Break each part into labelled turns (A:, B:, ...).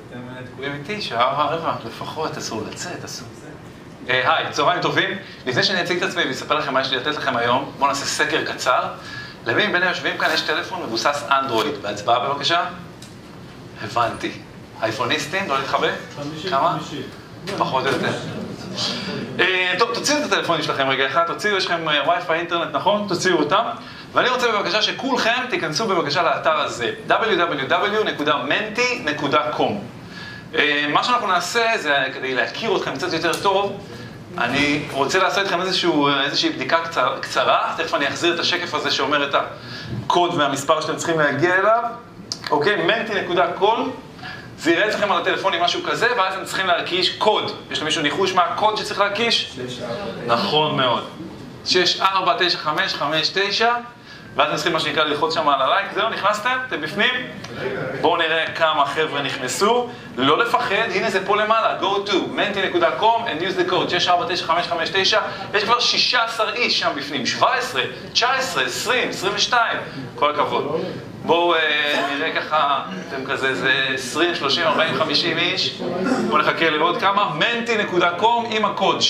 A: אתם תקועים איתי, שעה רבע, לפחות, אסור לצאת, אסור זה. היי, צהריים טובים. לפני שאני אציג את עצמי ואספר לכם מה יש לי לתת לכם היום, בואו נעשה סקר קצר. למי מבין היושבים כאן יש טלפון מבוסס אנדרואיד. בהצבעה בבקשה? הבנתי. אייפוניסטים, לא להתחבא? כמה? פחות או יותר. טוב, תוציאו את הטלפונים שלכם רגע אחד, תוציאו, יש לכם וי-פיי אינטרנט, נכון? תוציאו אותם. ואני רוצה בבקשה שכולכם תיכנסו בבקשה לאתר הזה, www.menti.com. מה שאנחנו נעשה זה, כדי להכיר אתכם קצת יותר טוב, אני רוצה לעשות אתכם איזושהי בדיקה קצרה. תכף אני אחזיר את השקף הזה שאומר את הקוד והמספר שאתם צריכים להגיע אליו. אוקיי, menti.com. זה יראה אצלכם על הטלפונים משהו כזה, ואז אתם צריכים להקיש קוד. יש למישהו ניחוש מה הקוד שצריך להקיש?
B: 6495.
A: נכון מאוד. 649559, ואז אתם צריכים מה שנקרא ללחוץ שם על הלייק. זהו, נכנסתם? אתם בפנים? בואו נראה כמה חבר'ה נכנסו. לא לפחד, הנה זה פה למעלה, go to menti.com and use the code 649559. יש כבר 16 איש שם בפנים, 17, 19, 20, 22, כל הכבוד. בואו נראה ככה, אתם כזה, זה 20, 30, 40, 50 איש. בואו נחכה לראות כמה. menti.com עם הקוד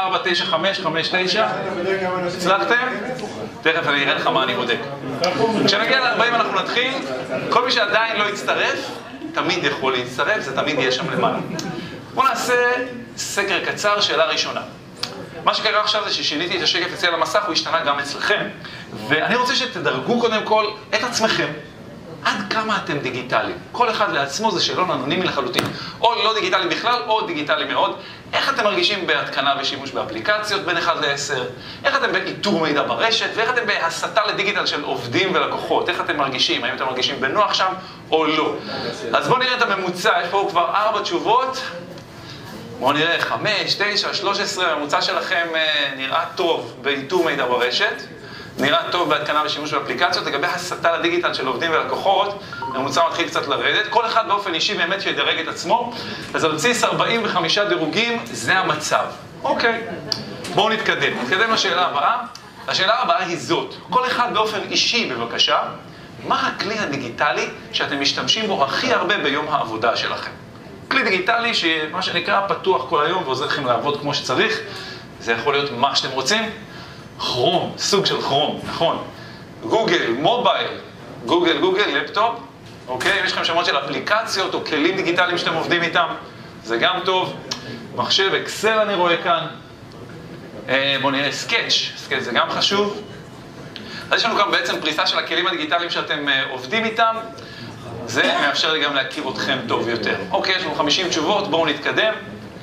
A: 649559. הצלחתם? תכף אני אראה לך מה אני בודק. כשנגיע ל-40 אנחנו נתחיל. כל מי שעדיין לא יצטרף, תמיד יכול להצטרף, זה תמיד יהיה שם למעלה. בואו נעשה סקר קצר, שאלה ראשונה. מה שקרה עכשיו זה ששיניתי את השקף אצלי על המסך, הוא השתנה גם אצלכם. ואני רוצה שתדרגו קודם כל את עצמכם. עד כמה אתם דיגיטליים. כל אחד לעצמו זה שאלון אנונימי לחלוטין. או לא דיגיטלי בכלל, או דיגיטלי מאוד. איך אתם מרגישים בהתקנה ושימוש באפליקציות בין 1 ל-10? איך אתם באיתור מידע ברשת? ואיך אתם בהסתה לדיגיטל של עובדים ולקוחות? איך אתם מרגישים? האם אתם מרגישים בנוח שם או לא? אז בואו נראה את הממוצע. יש פה כבר 4 תשובות. בואו נראה 5, 9, 13. הממוצע שלכם נראה טוב באיתור מידע ברשת. נראה טוב בהתקנה ושימוש באפליקציות. לגבי הסתה לדיגיטל של עובדים ולקוחות, הממוצע מתחיל קצת לרדת. כל אחד באופן אישי באמת שידרג את עצמו. אז על בסיס 45 דירוגים, זה המצב. אוקיי, בואו נתקדם לשאלה הבאה. השאלה הבאה היא זאת. כל אחד באופן אישי, בבקשה, מה הכלי הדיגיטלי שאתם משתמשים בו הכי הרבה ביום העבודה שלכם? כלי דיגיטלי שמה שנקרא פתוח כל היום ועוזר לכם לעבוד כמו שצריך. זה יכול להיות מה שאתם רוצים. כרום, סוג של כרום, נכון. גוגל, מובייל, גוגל, לפטופ. אוקיי, אם יש לכם שמות של אפליקציות או כלים דיגיטליים שאתם עובדים איתם, זה גם טוב. מחשב, אקסל אני רואה כאן. בואו נראה, סקץ' זה גם חשוב. אז יש לנו כאן בעצם פריסה של הכלים הדיגיטליים שאתם עובדים איתם. זה מאפשר לי גם להכיר אתכם טוב יותר. אוקיי, יש לנו 50 תשובות, בואו נתקדם.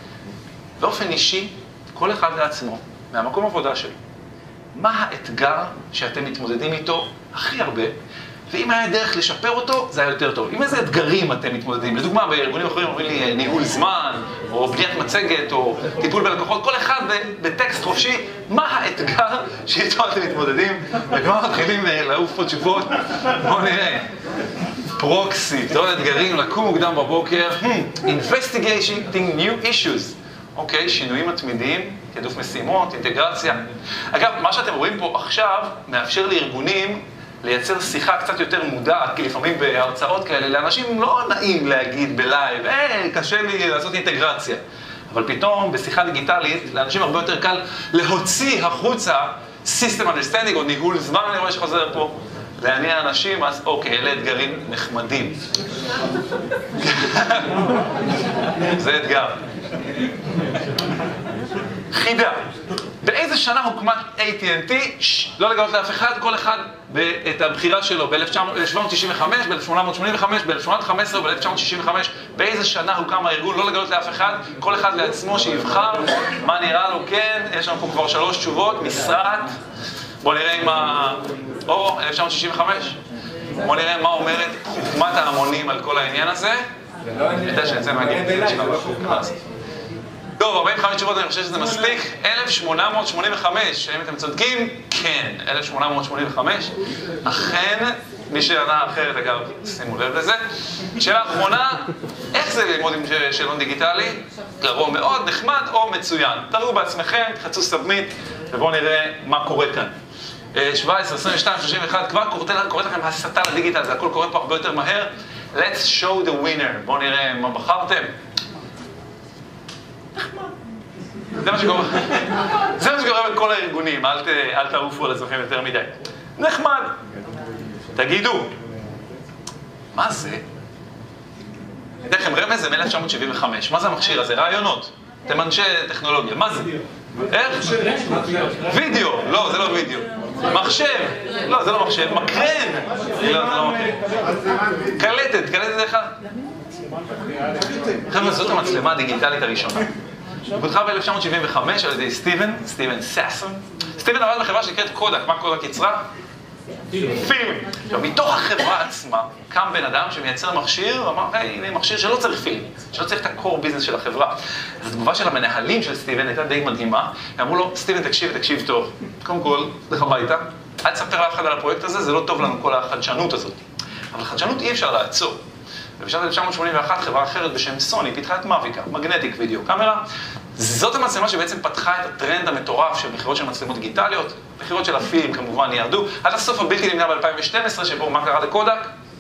A: באופן אישי, כל אחד לעצמו, מהמקום עבודה שלו. מה האתגר שאתם מתמודדים איתו הכי הרבה, ואם היה דרך לשפר אותו, זה היה יותר טוב. עם איזה אתגרים אתם מתמודדים? לדוגמה, בארגונים אחרים אומרים לי ניהול זמן, או בניית מצגת, או טיפול בלקוחות, כל אחד בטקסט חופשי, מה האתגר שאיתו אתם מתמודדים? וכבר מתחילים לעוף פה תשובות. בואו נראה. פרוקסי, לא אתגרים, לקום מוקדם בבוקר, investigating new issues. אוקיי, שינויים מתמידים, תעדוף משימות, אינטגרציה. אגב, מה שאתם רואים פה עכשיו מאפשר לארגונים לייצר שיחה קצת יותר מודעת, כי לפעמים בהרצאות כאלה, לאנשים לא נעים להגיד בלייב, קשה לי לעשות אינטגרציה. אבל פתאום בשיחה דיגיטלית, לאנשים הרבה יותר קל להוציא החוצה System Understanding או ניהול זמן, אני רואה שחוזר פה, לעניין אנשים, אז אוקיי, אלה אתגרים נחמדים. זה אתגר. חידה. באיזה שנה הוקמה AT&T? לא לגלות לאף אחד, כל אחד את הבחירה שלו ב-1795, ב-1885, ב-1815 או ב-1965. באיזה שנה הוקם הארגון? לא לגלות לאף אחד, כל אחד לעצמו שיבחר מה נראה לו. כן, יש לנו פה כבר 3 תשובות. משרד. בואו נראה עם או 1965. בואו נראה מה אומרת חוכמת ההמונים על כל העניין הזה. יודע שנצא מהגיל שלנו. טוב, 45 תשובות, אני חושב שזה מספיק. 1885, האם אתם צודקים? כן, 1885. אכן, מי שענה אחרת, אגב, שימו לב לזה. שאלה אחרונה, איך זה ללמוד עם שאלון דיגיטלי? גרוע מאוד, נחמד או מצוין? תראו בעצמכם, תחצו סאבמיט, ובואו נראה מה קורה כאן. 17, 22, 31, כבר קוראת לכם הסתה לדיגיטל, זה הכל קורה פה הרבה יותר מהר. let's show the winner. בואו נראה מה בחרתם. זה מה שקורה. זה מה שקורה בכל הארגונים, אל תעופו על עצמכם יותר מדי. נחמד. תגידו, מה זה? אני אתן לכם רמז, זה מ-1975. מה זה המכשיר הזה? רעיונות. אתם אנשי טכנולוגיה. מה זה? איך? וידאו. לא, זה לא וידאו. מחשב. לא, זה לא מחשב. מקרן. לא, זה לא מקרן. קלטת. קלטת זה אחד. חבר'ה, זאת המצלמה הדיגיטלית הראשונה. הוא פותחה ב-1975 על ידי סטיבן סאסון. סטיבן עבד בחברה שנקראת קודק. מה קודק יצרה? פילם. עכשיו, מתוך החברה עצמה קם בן אדם שמייצר מכשיר ואמר, הנה מכשיר שלא צריך פילם, שלא צריך את הקור ביזנס של החברה. אז התגובה של המנהלים של סטיבן הייתה די מדהימה. אמרו לו, סטיבן, תקשיב טוב. קודם כל, לך הביתה. אל תספר לאף אחד על הפרויקט הזה, זה לא טוב לנו כל החדשנות הזאת. אבל חדשנות אי אפשר לעצור. ובשנת 1981 חברה אחרת בשם סוני פיתחה את מאביקה, מגנטיק וידאו קאמרה. זאת המצלמה שבעצם פתחה את הטרנד המטורף של מחירות של מצלמות דיגיטליות. מחירות של הפילם כמובן ירדו. עד הסוף הבלתי נמנע ב-2012, שבו מה קרה לקודק?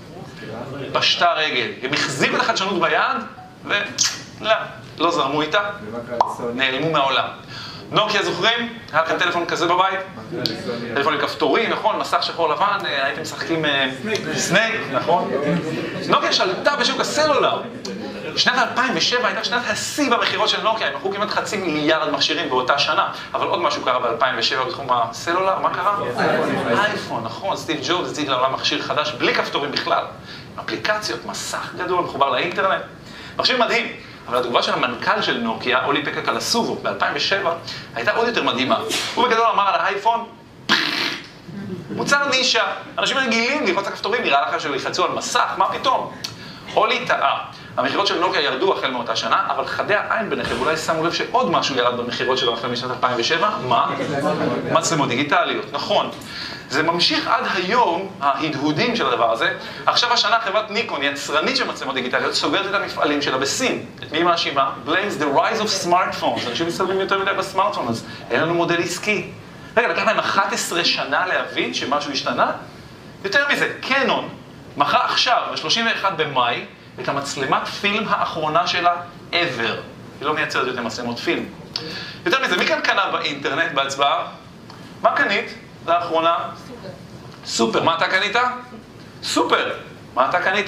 A: פשטה רגל. הם החזיקו את החדשנות ביד, ולא זרמו איתה, נעלמו מהעולם. נוקיה זוכרים? היה לכם טלפון כזה בבית? טלפון עם כפתורים, נכון? מסך שחור לבן, הייתם משחקים סנייק, נכון? נוקיה שלטה בשוק הסלולר. שנת 2007 הייתה שנת השיא במחירות של נוקיה, הם מכרו כמעט 500 מיליארד מכשירים באותה שנה. אבל עוד משהו קרה ב-2007 בתחום הסלולר, מה קרה? אייפון, נכון, סטיב ג'ובס הציג לעולם מכשיר חדש בלי כפתורים בכלל. אפליקציות, מסך גדול, מחובר לאינטרנט. מכשיר מדהים. אבל התגובה של המנכ"ל של נוקיה, אולי פקה קלסובו, ב-2007, הייתה עוד יותר מדהימה. הוא בגדול אמר על האייפון, מוצר נישה, אנשים רגילים ללחוץ הכפתורים, נראה לך שלחצו על מסך, מה פתאום? אולי טעה. המחירות של נוקיה ירדו החל מאותה שנה, אבל חדי העין ביניכם אולי שמו לב שעוד משהו ירד במחירות שלו החל משנת 2007, מה? מצלמות דיגיטליות, נכון. זה ממשיך עד היום, ההדהודים של הדבר הזה. עכשיו השנה חברת ניקון, יצרנית של מצלמות דיגיטליות, סוגרת את המפעלים שלה בסין. את מי מאשימה? blames the rise of smartphones. אנשים מסתובבים יותר מדי בסמארטפון, אז אין לנו מודל עסקי. רגע, לקח להם 11 שנה להבין שמשהו השתנה? יותר מזה, קנון מכרה עכשיו, ב-31 במאי, את המצלמת פילם האחרונה שלה ever. היא לא מייצרת יותר מצלמות פילם. יותר מזה, מי כאן קנה באינטרנט בהצבעה? מה קנית? זה האחרונה? סופר. מה אתה קנית? סופר. מה אתה קנית?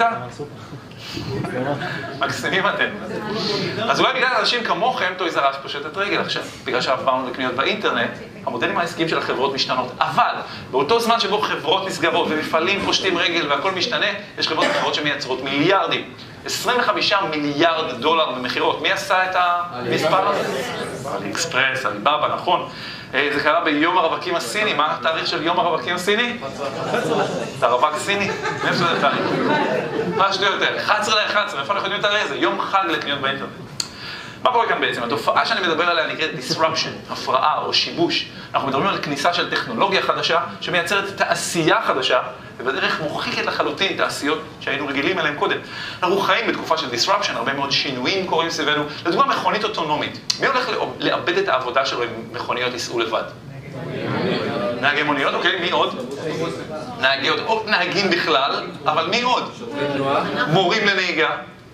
A: מקסימים אתם. אז אולי בגלל אנשים כמוכם, טויז אר אס פושטת רגל עכשיו. בגלל שעברנו לקניות באינטרנט, המודלים העסקיים של החברות משתנות. אבל באותו זמן שבו חברות נסגרות ומפעלים פושטים רגל והכל משתנה, יש חברות אחרות שמייצרות מיליארדים. 25 מיליארד דולר במחירות. מי עשה את המספר הזה? אלי אקספרס, אליבאבא, נכון. זה קרה ביום הרווקים הסיני. מה התאריך של יום הרווקים הסיני? זה הרווק סיני? מאיפה זה תאריך? מה שטויות יותר? 11 ל-11, מאיפה אנחנו יודעים את הרי זה? יום חג לקניות באינטרנט. מה קורה כאן בעצם? התופעה שאני מדבר עליה נקראת disruption, הפרעה או שיבוש. אנחנו מדברים על כניסה של טכנולוגיה חדשה שמייצרת תעשייה חדשה, ובדרך מוכיחת לחלוטין תעשיות שהיינו רגילים אליהם קודם. אנחנו חיים בתקופה של disruption, הרבה מאוד שינויים קורים סביבנו. לדוגמה, מכונית אוטונומית. מי הולך לאבד את העבודה שלו אם מכוניות ייסעו לבד? נהגי מוניות, אוקיי, מי עוד? נהגים בכלל, אבל מי עוד? מורים לנהיגה.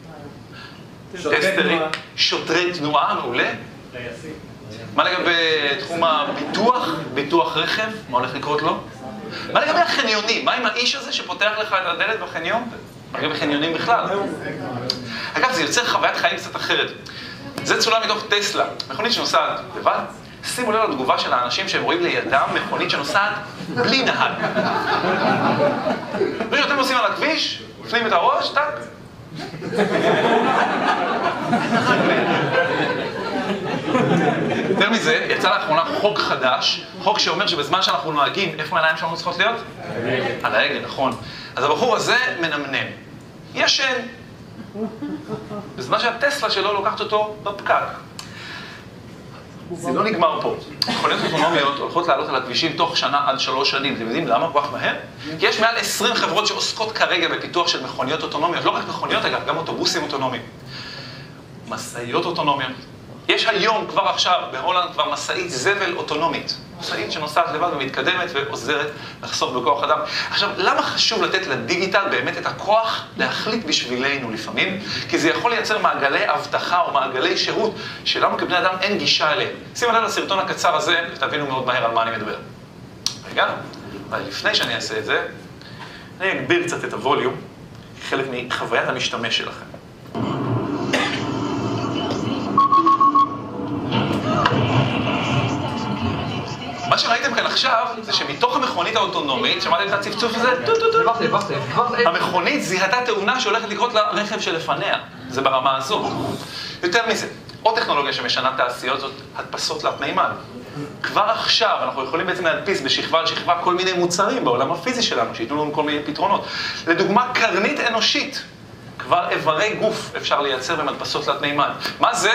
A: שוטרי תנועה, מעולה. מה לגבי תחום הביטוח? ביטוח רכב? מה הולך לקרות לו? מה לגבי החניונים? מה עם האיש הזה שפותח לך את הדלת בחניון? מה לגבי חניונים בכלל? אגב, זה יוצר חוויית חיים קצת אחרת. זה צולם מתוך טסלה, מכונית שנוסעת לבד. שימו לב לתגובה של האנשים שהם רואים לידם מכונית שנוסעת בלי נהג. ואתם נוסעים על הכביש, מפנים את הראש, טק. יותר מזה, יצא לאחרונה חוק חדש, חוק שאומר שבזמן שאנחנו נוהגים, איפה העיניים שלנו צריכות להיות? על ההגה, נכון. אז הבחור הזה מנמנם. ישן. בזמן שהטסלה שלו לוקחת אותו בפקק. זה לא נגמר פה. מכוניות אוטונומיות הולכות לעלות על הכבישים תוך שנה עד 3 שנים. אתם יודעים למה? כל כך מהר? כי יש מעל 20 חברות שעוסקות כרגע בפיתוח של מכוניות אוטונומיות. לא רק מכוניות אגב, גם אוטובוסים אוטונומיים. משאיות אוטונומיות. יש היום, כבר עכשיו, בהולנד כבר משאית זבל אוטונומית. משאית שנוסעת לבד ומתקדמת ועוזרת לחסוך בכוח אדם. עכשיו, למה חשוב לתת לדיגיטל באמת את הכוח להחליט בשבילנו לפעמים? כי זה יכול לייצר מעגלי הבטחה או מעגלי שירות שלנו כבני אדם אין גישה אליהם. שימו לב לסרטון הקצר הזה, ותבינו מאוד מהר על מה אני מדבר. רגע, אבל לפני שאני אעשה את זה, אני אגביר קצת את הווליום, חלק מחוויית המשתמש שלכם. מה שראיתם כאן עכשיו, זה שמתוך המכונית האוטונומית, שמעתם את הצפצוף הזה? המכונית זיהתה תאונה שהולכת לקרות לרכב שלפניה. זה ברמה הזו. יותר מזה, עוד טכנולוגיה שמשנה תעשיות זאת הדפסות תלת מימד. כבר עכשיו אנחנו יכולים בעצם להדפיס בשכבה על שכבה כל מיני מוצרים בעולם הפיזי שלנו, שייתנו לנו כל מיני פתרונות. לדוגמה, קרנית אנושית. כבר איברי גוף אפשר לייצר במדפסות תלת מימד. מה זה?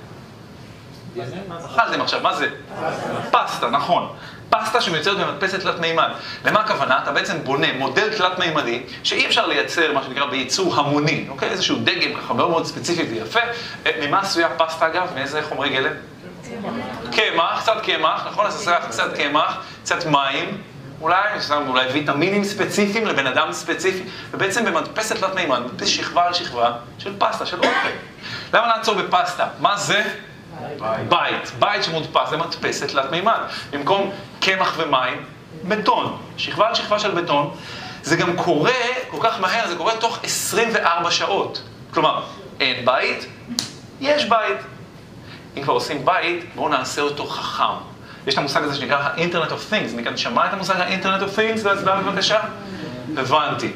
A: אכלתם עכשיו, מה זה? פסטה, נכון. פסטה שמיוצרת במדפסת תלת מימד. למה הכוונה? אתה בעצם בונה מודל תלת מימדי שאי אפשר לייצר מה שנקרא בייצור המוני, אוקיי? איזשהו דגם ככה מאוד מאוד ספציפי ויפה. ממה עשויה פסטה אגב? מאיזה חומרי גלם? קמח, קצת קמח, נכון? אז עושה קצת קמח, קצת מים, אולי ויטמינים ספציפיים לבן אדם ספציפי, ובעצם במדפסת תלת מימד, מדפס שכבה על שכבה של פסטה, של אוכל. למה לעצור בפסטה? מה זה? בית. בית שמודפס זה מדפסת תלת מימד. במקום קמח ומים, בטון. שכבה על שכבה של בטון. זה גם קורה כל כך מהר, זה קורה תוך 24 שעות. כלומר, אין בית, יש בית. אם כבר עושים בית, בואו נעשה אותו חכם. יש את המושג הזה שנקרא ה-Internet of Things. מכאן שמע את המושג ה-Internet of Things? להצבעה בבקשה? הבנתי.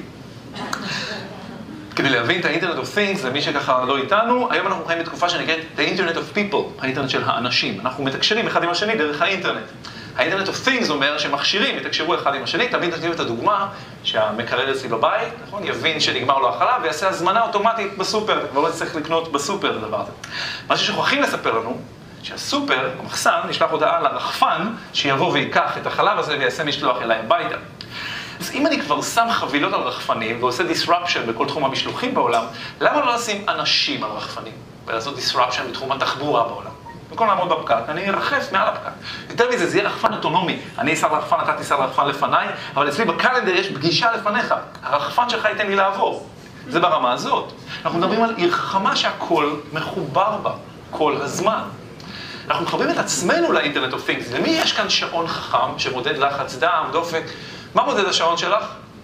A: כדי להבין את ה-Internet of Things, למי שככה לא איתנו, היום אנחנו חיים בתקופה שנקראת the Internet of People, האינטרנט של האנשים. אנחנו מתקשרים אחד עם השני דרך האינטרנט. ה-Internet of Things אומר שמכשירים יתקשרו אחד עם השני, תמיד נתנו את הדוגמה שהמקרר אצלי בבית, נכון? יבין שנגמר לו החלב ויעשה הזמנה אוטומטית בסופר, וכבר לא צריך לקנות בסופר לדבר הזה. מה ששוכחים לספר לנו, שהסופר, המחסן, נשלח הודעה לרחפן שיבוא ויקח את החלב הזה ויעשה משלוח אליי הביתה. אז אם אני כבר שם חבילות על רחפנים ועושה disruption בכל תחום המשלוחים בעולם, למה לא לשים אנשים על רחפנים ולעשות disruption בתחום התחבורה בעולם? במקום לעמוד בפקק, אני ארחף מעל הפקק. יותר מזה, זה יהיה רחפן אוטונומי. אני אסע לרחפן, אתה תיסע לרחפן לפניי, אבל אצלי בקלנדר יש פגישה לפניך. הרחפן שלך ייתן לי לעבור. זה ברמה הזאת. אנחנו מדברים על עיר חכמה שהכל מחובר בה, כל הזמן. אנחנו מחברים את עצמנו לאינטרנט of Things. למי יש כאן שעון חכם שמודד לחץ דם, דופק? מה מודד השעון שלך?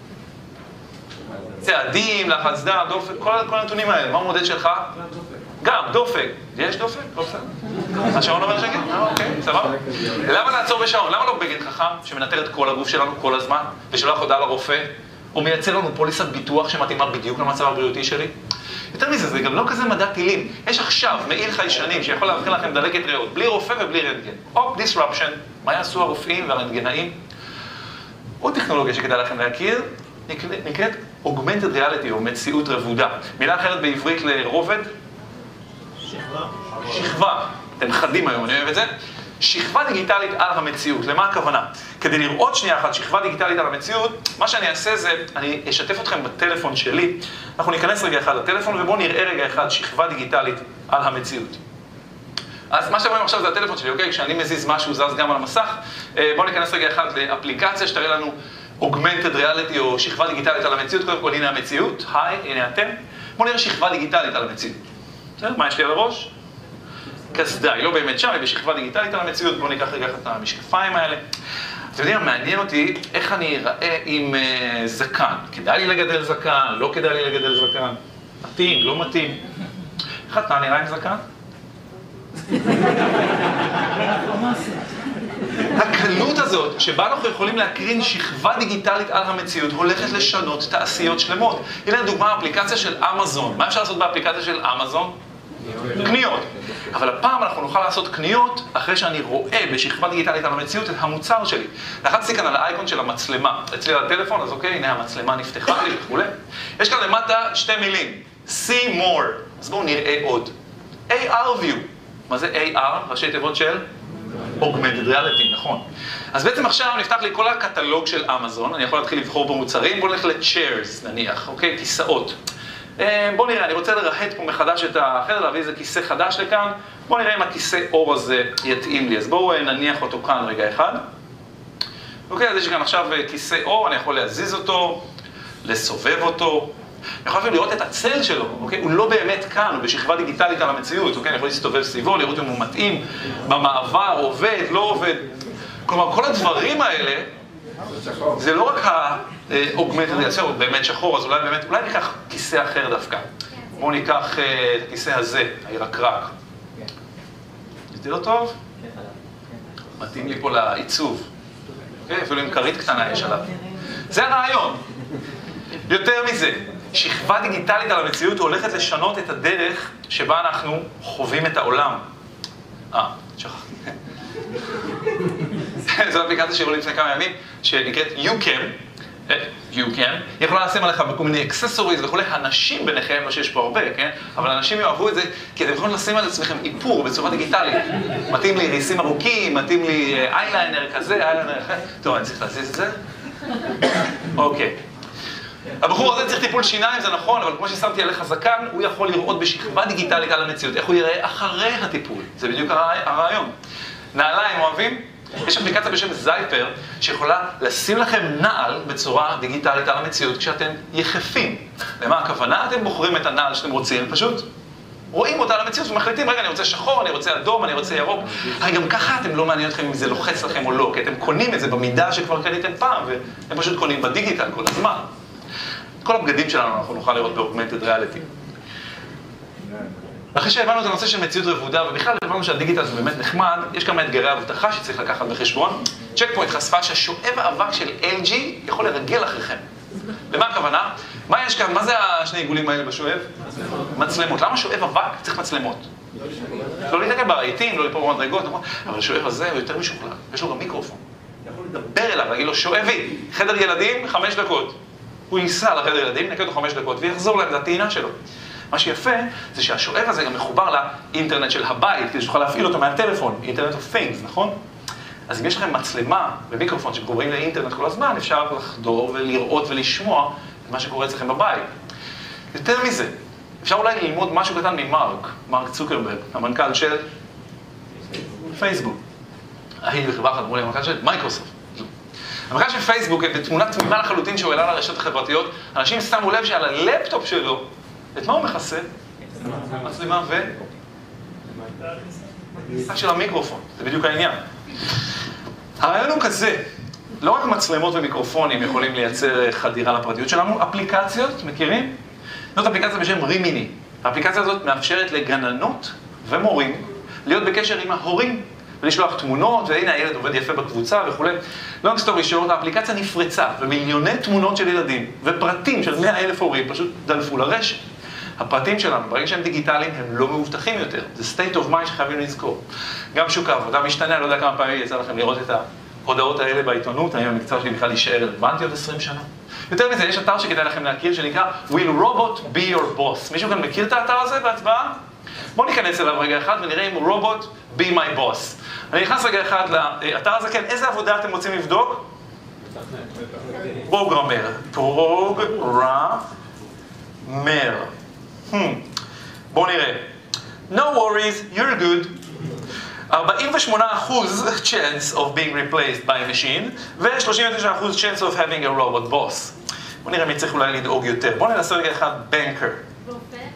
A: צעדים, לחץ דם, דופק, כל הנתונים האלה. מה מודד שלך? גם, דופק. יש דופק? לא בסדר. השעון אומר שכן? אוקיי, סבבה. למה לעצור בשעון? למה לא בגד חכם שמנטר את כל הגוף שלנו כל הזמן ושולח הודעה לרופא? או מייצר לנו פוליסת ביטוח שמתאימה בדיוק למצב הבריאותי שלי? יותר מזה, זה גם לא כזה מדע טילים. יש עכשיו מעיל חיישנים שיכול להבחין לכם דלקת ריאות, בלי רופא ובלי רנטגן. או disruption. מה יעשו הרופאים והרנטגנאים? עוד טכנולוגיה שכדאי לכם להכיר, נקראת augmented reality או מציאות רבודה. מילה אחרת בעברית לרובד? שכבה. שכבה. אתם חדים היום, אני אוהב את זה. שכבה דיגיטלית על המציאות. למה הכוונה? כדי לראות שנייה אחת שכבה דיגיטלית על המציאות, מה שאני אעשה זה, אני אשתף אתכם בטלפון שלי. אנחנו ניכנס רגע אחד לטלפון ובואו נראה רגע אחד שכבה דיגיטלית על המציאות. אז מה שאומרים עכשיו זה הטלפון שלי, אוקיי? כשאני מזיז משהו זז גם על המסך. בואו ניכנס רגע אחד לאפליקציה שתראה לנו augmented reality או שכבה דיגיטלית על המציאות. קודם כל, הנה המציאות. היי, הנה אתם. בואו נראה שכבה דיגיטלית על המציאות. מה יש לי על הראש? קסדה, היא לא באמת שם, היא בשכבה דיגיטלית על המציאות. בואו ניקח רגע את המשקפיים האלה. אתם יודעים, מעניין אותי איך אני אראה עם זקן. כדאי לי לגדל זקן, לא כדאי לי לגדל זקן. מתאים, לא מתאים. איך אתה נראה עם זקן? הקלות הזאת שבה אנחנו יכולים להקרין שכבה דיגיטלית על המציאות הולכת לשנות תעשיות שלמות. הנה לדוגמה האפליקציה של אמזון. מה אפשר לעשות באפליקציה של אמזון? קניות. אבל הפעם אנחנו נוכל לעשות קניות אחרי שאני רואה בשכבה דיגיטלית על המציאות את המוצר שלי. לחצתי כאן על האייקון של המצלמה. אצלי על הטלפון, אז אוקיי, הנה המצלמה נפתחה לי וכו'. יש כאן למטה שתי מילים. See more. אז בואו נראה עוד. AR view. מה זה AR? ראשי תיבות של? Augmented reality, נכון. אז בעצם עכשיו נפתח לי כל הקטלוג של אמזון. אני יכול להתחיל לבחור במוצרים. בואו נלך ל-chairs נניח, אוקיי? כיסאות. בואו נראה, אני רוצה לרהט פה מחדש את החדר, להביא איזה כיסא חדש לכאן. בואו נראה אם הכיסא אור הזה יתאים לי. אז בואו נניח אותו כאן רגע אחד. אוקיי, אז יש כאן עכשיו כיסא אור, אני יכול להזיז אותו, לסובב אותו. אני יכול אפילו לראות את הצל שלו, אוקיי? הוא לא באמת כאן, הוא בשכבה דיגיטלית על המציאות, אוקיי? אני יכול להסתובב סביבו, לראות אם הוא מתאים במעבר, עובד, לא עובד. כלומר, כל הדברים האלה, זה לא רק האוגמנטד, הוא באמת שחור, אז אולי ניקח כיסא אחר דווקא. בואו ניקח את הכיסא הזה, הירקרק. נראה לו טוב? מתאים לי פה לעיצוב. אוקיי? אפילו עם כרית קטנה יש עליו. זה הרעיון. יותר מזה, שכבה דיגיטלית על המציאות הולכת לשנות את הדרך שבה אנחנו חווים את העולם. שכחתי. זו אפליקציה שהראו לי לפני כמה ימים, שנקראת YouCam. היא יכולה לשים עליך בכל מיני אקססוריז וכולי, אנשים ביניכם, לא שיש פה הרבה, כן? אבל אנשים יאהבו את זה, כי אתם יכולים לשים על עצמכם איפור בצורה דיגיטלית. מתאים לי ריסים ארוכים, מתאים לי אייליינר כזה, אייליינר אחר. טוב, אני צריך להזיז את זה? אוקיי. הבחור הזה צריך טיפול שיניים, זה נכון, אבל כמו ששמתי עליך זקן, הוא יכול לראות בשכבה דיגיטלית על המציאות, איך הוא יראה אחרי הטיפול. זה בדיוק הרעיון. נעליים אוהבים? יש אפליקציה בשם זייפר, שיכולה לשים לכם נעל בצורה דיגיטלית על המציאות כשאתם יחפים. למה הכוונה? אתם בוחרים את הנעל שאתם רוצים, פשוט רואים אותה על המציאות ומחליטים, רגע, אני רוצה שחור, אני רוצה אדום, אני רוצה ירוק. הרי גם ככה אתם לא מעניין אתכם אם זה לוחץ לכם או לא, כי אתם קונים את זה במידה שכבר קניתם פעם, והם פשוט קונים בדיגיטל כל הזמן. כל הבגדים שלנו אנחנו נוכל לראות באוגמנטד ריאליטי. אחרי שהבנו את הנושא של מציאות רבודה, ובכלל הבנו שהדיגיטל זה באמת נחמד, יש כמה אתגרי אבטחה שצריך לקחת בחשבון. צ'ק פוינט חשפה שהשואב האבק של LG יכול לרגל אחריכם. למה הכוונה? מה יש כאן? מה זה השני עיגולים האלה בשואב? מצלמות. למה שואב אבק צריך מצלמות? לא להתעכב ברהיטים, לא ליפול במדרגות, נכון? אבל השואב הזה הוא יותר משוכלל, יש לו גם מיקרופון. יכול לדבר אליו, להגיד לו, שואבי, חדר ילדים, 5 דקות. הוא ייסע לחדר ילדים, נקד לו 5 דקות, ויחזור להם לטעינה שלו. מה שיפה זה שהשואב הזה גם מחובר לאינטרנט של הבית, כדי שתוכל להפעיל אותו מהטלפון, אינטרנט of things, נכון? אז אם יש לכם מצלמה ומיקרופון שמחוברים לאינטרנט כל הזמן, אפשר לחדור ולראות ולשמוע את מה שקורה אצלכם בבית. יותר מזה, אפשר אולי ללמוד משהו קטן מרק צוקרברג, המנכ"ל של פייסבוק. הייתי בחברה אחת, אמרו לי, המנכ"ל של מייקרוסופט. המנכ"ל של פייסבוק, בתמונה תמימה לחלוטין שהוא העלה לרשתות החברתיות, אנשים שמו לב שעל הלפטופ שלו, את מה הוא מכסה? מצלמה ו... הכניסה של המיקרופון, זה בדיוק העניין. הרעיון הוא כזה, לא רק מצלמות ומיקרופונים יכולים לייצר חדירה לפרטיות שלנו, אפליקציות, מכירים? זאת אפליקציה בשם רימיני. האפליקציה הזאת מאפשרת לגננות ומורים להיות בקשר עם ההורים ולשלוח תמונות, והנה הילד עובד יפה בקבוצה וכו'. long story short, האפליקציה נפרצה, ומיליוני תמונות של ילדים ופרטים של 100,000 הורים פשוט דלפו לרשת. הפרטים שלנו, ברגע שהם דיגיטליים, הם לא מאובטחים יותר. זה state of mind שחייבים לזכור. גם שוק העבודה משתנה, אני לא יודע כמה פעמים יצא לכם לראות את ההודעות האלה בעיתונות, האם המקצוע שלי בכלל יישאר רלוונטי עוד 20 שנה. יותר מזה, יש אתר שכדאי לכם להכיר, שנקרא Will Robot Be Your Boss. מישהו כאן מכיר את האתר הזה בהצבעה? בואו ניכנס אליו רגע אחד ונראה אם Robot Be My Boss. אני נכנס רגע אחד לאתר הזה, כן, איזה עבודה אתם רוצים לבדוק? פרוגרמר. בואו נראה. No worries, you're good. 48% chance of being replaced by a machine, ו-39% chance of having a robot boss. בואו נראה מי צריך אולי לדאוג יותר. בואו ננסה רגע אחד, banker.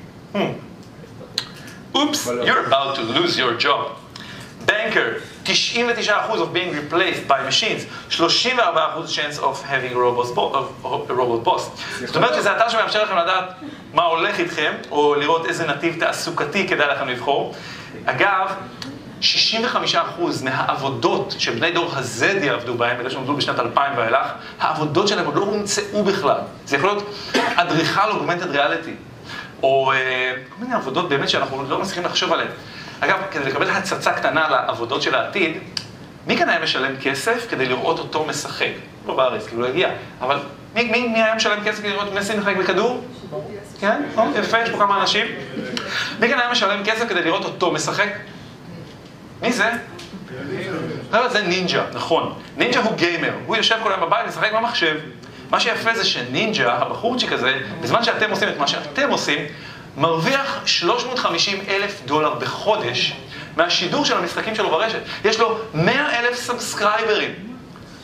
A: Oops, you're about to lose your job. banker, 99% of being replaced by machines, 34% chance of having a robot boss. זאת אומרת שזה אתר שמאפשר לכם לדעת מה הולך איתכם, או לראות איזה נתיב תעסוקתי כדאי לכם לבחור. אגב, 65% מהעבודות שבני דור ה-Z יעבדו בהם, אלה שנולדו בשנת 2000 ואילך, העבודות שלהם עוד לא הומצאו בכלל. זה יכול להיות אדריכל אוגמנטד ריאליטי, או כל מיני עבודות באמת שאנחנו לא מצליחים לחשוב עליהן. אגב, כדי לקבל הצצה קטנה לעבודות של העתיד, מי כאן היה משלם כסף כדי לראות אותו משחק? לא בארץ, כאילו לא הגיע, אבל מי היה משלם כסף כדי לראות מסי משחק בכדור? כן? יפה, יש פה כמה אנשים. מי כאן היה משלם כסף כדי לראות אותו משחק? מי זה? זה נינג'ה, נכון. נינג'ה הוא גיימר, הוא יושב כל היום בבית ומשחק במחשב. מה שיפה זה שנינג'ה, הבחורצ'יק הזה, בזמן שאתם עושים את מה שאתם עושים, מרוויח $350,000 בחודש מהשידור של המשחקים שלו ברשת. יש לו 100,000 סאבסקרייברים.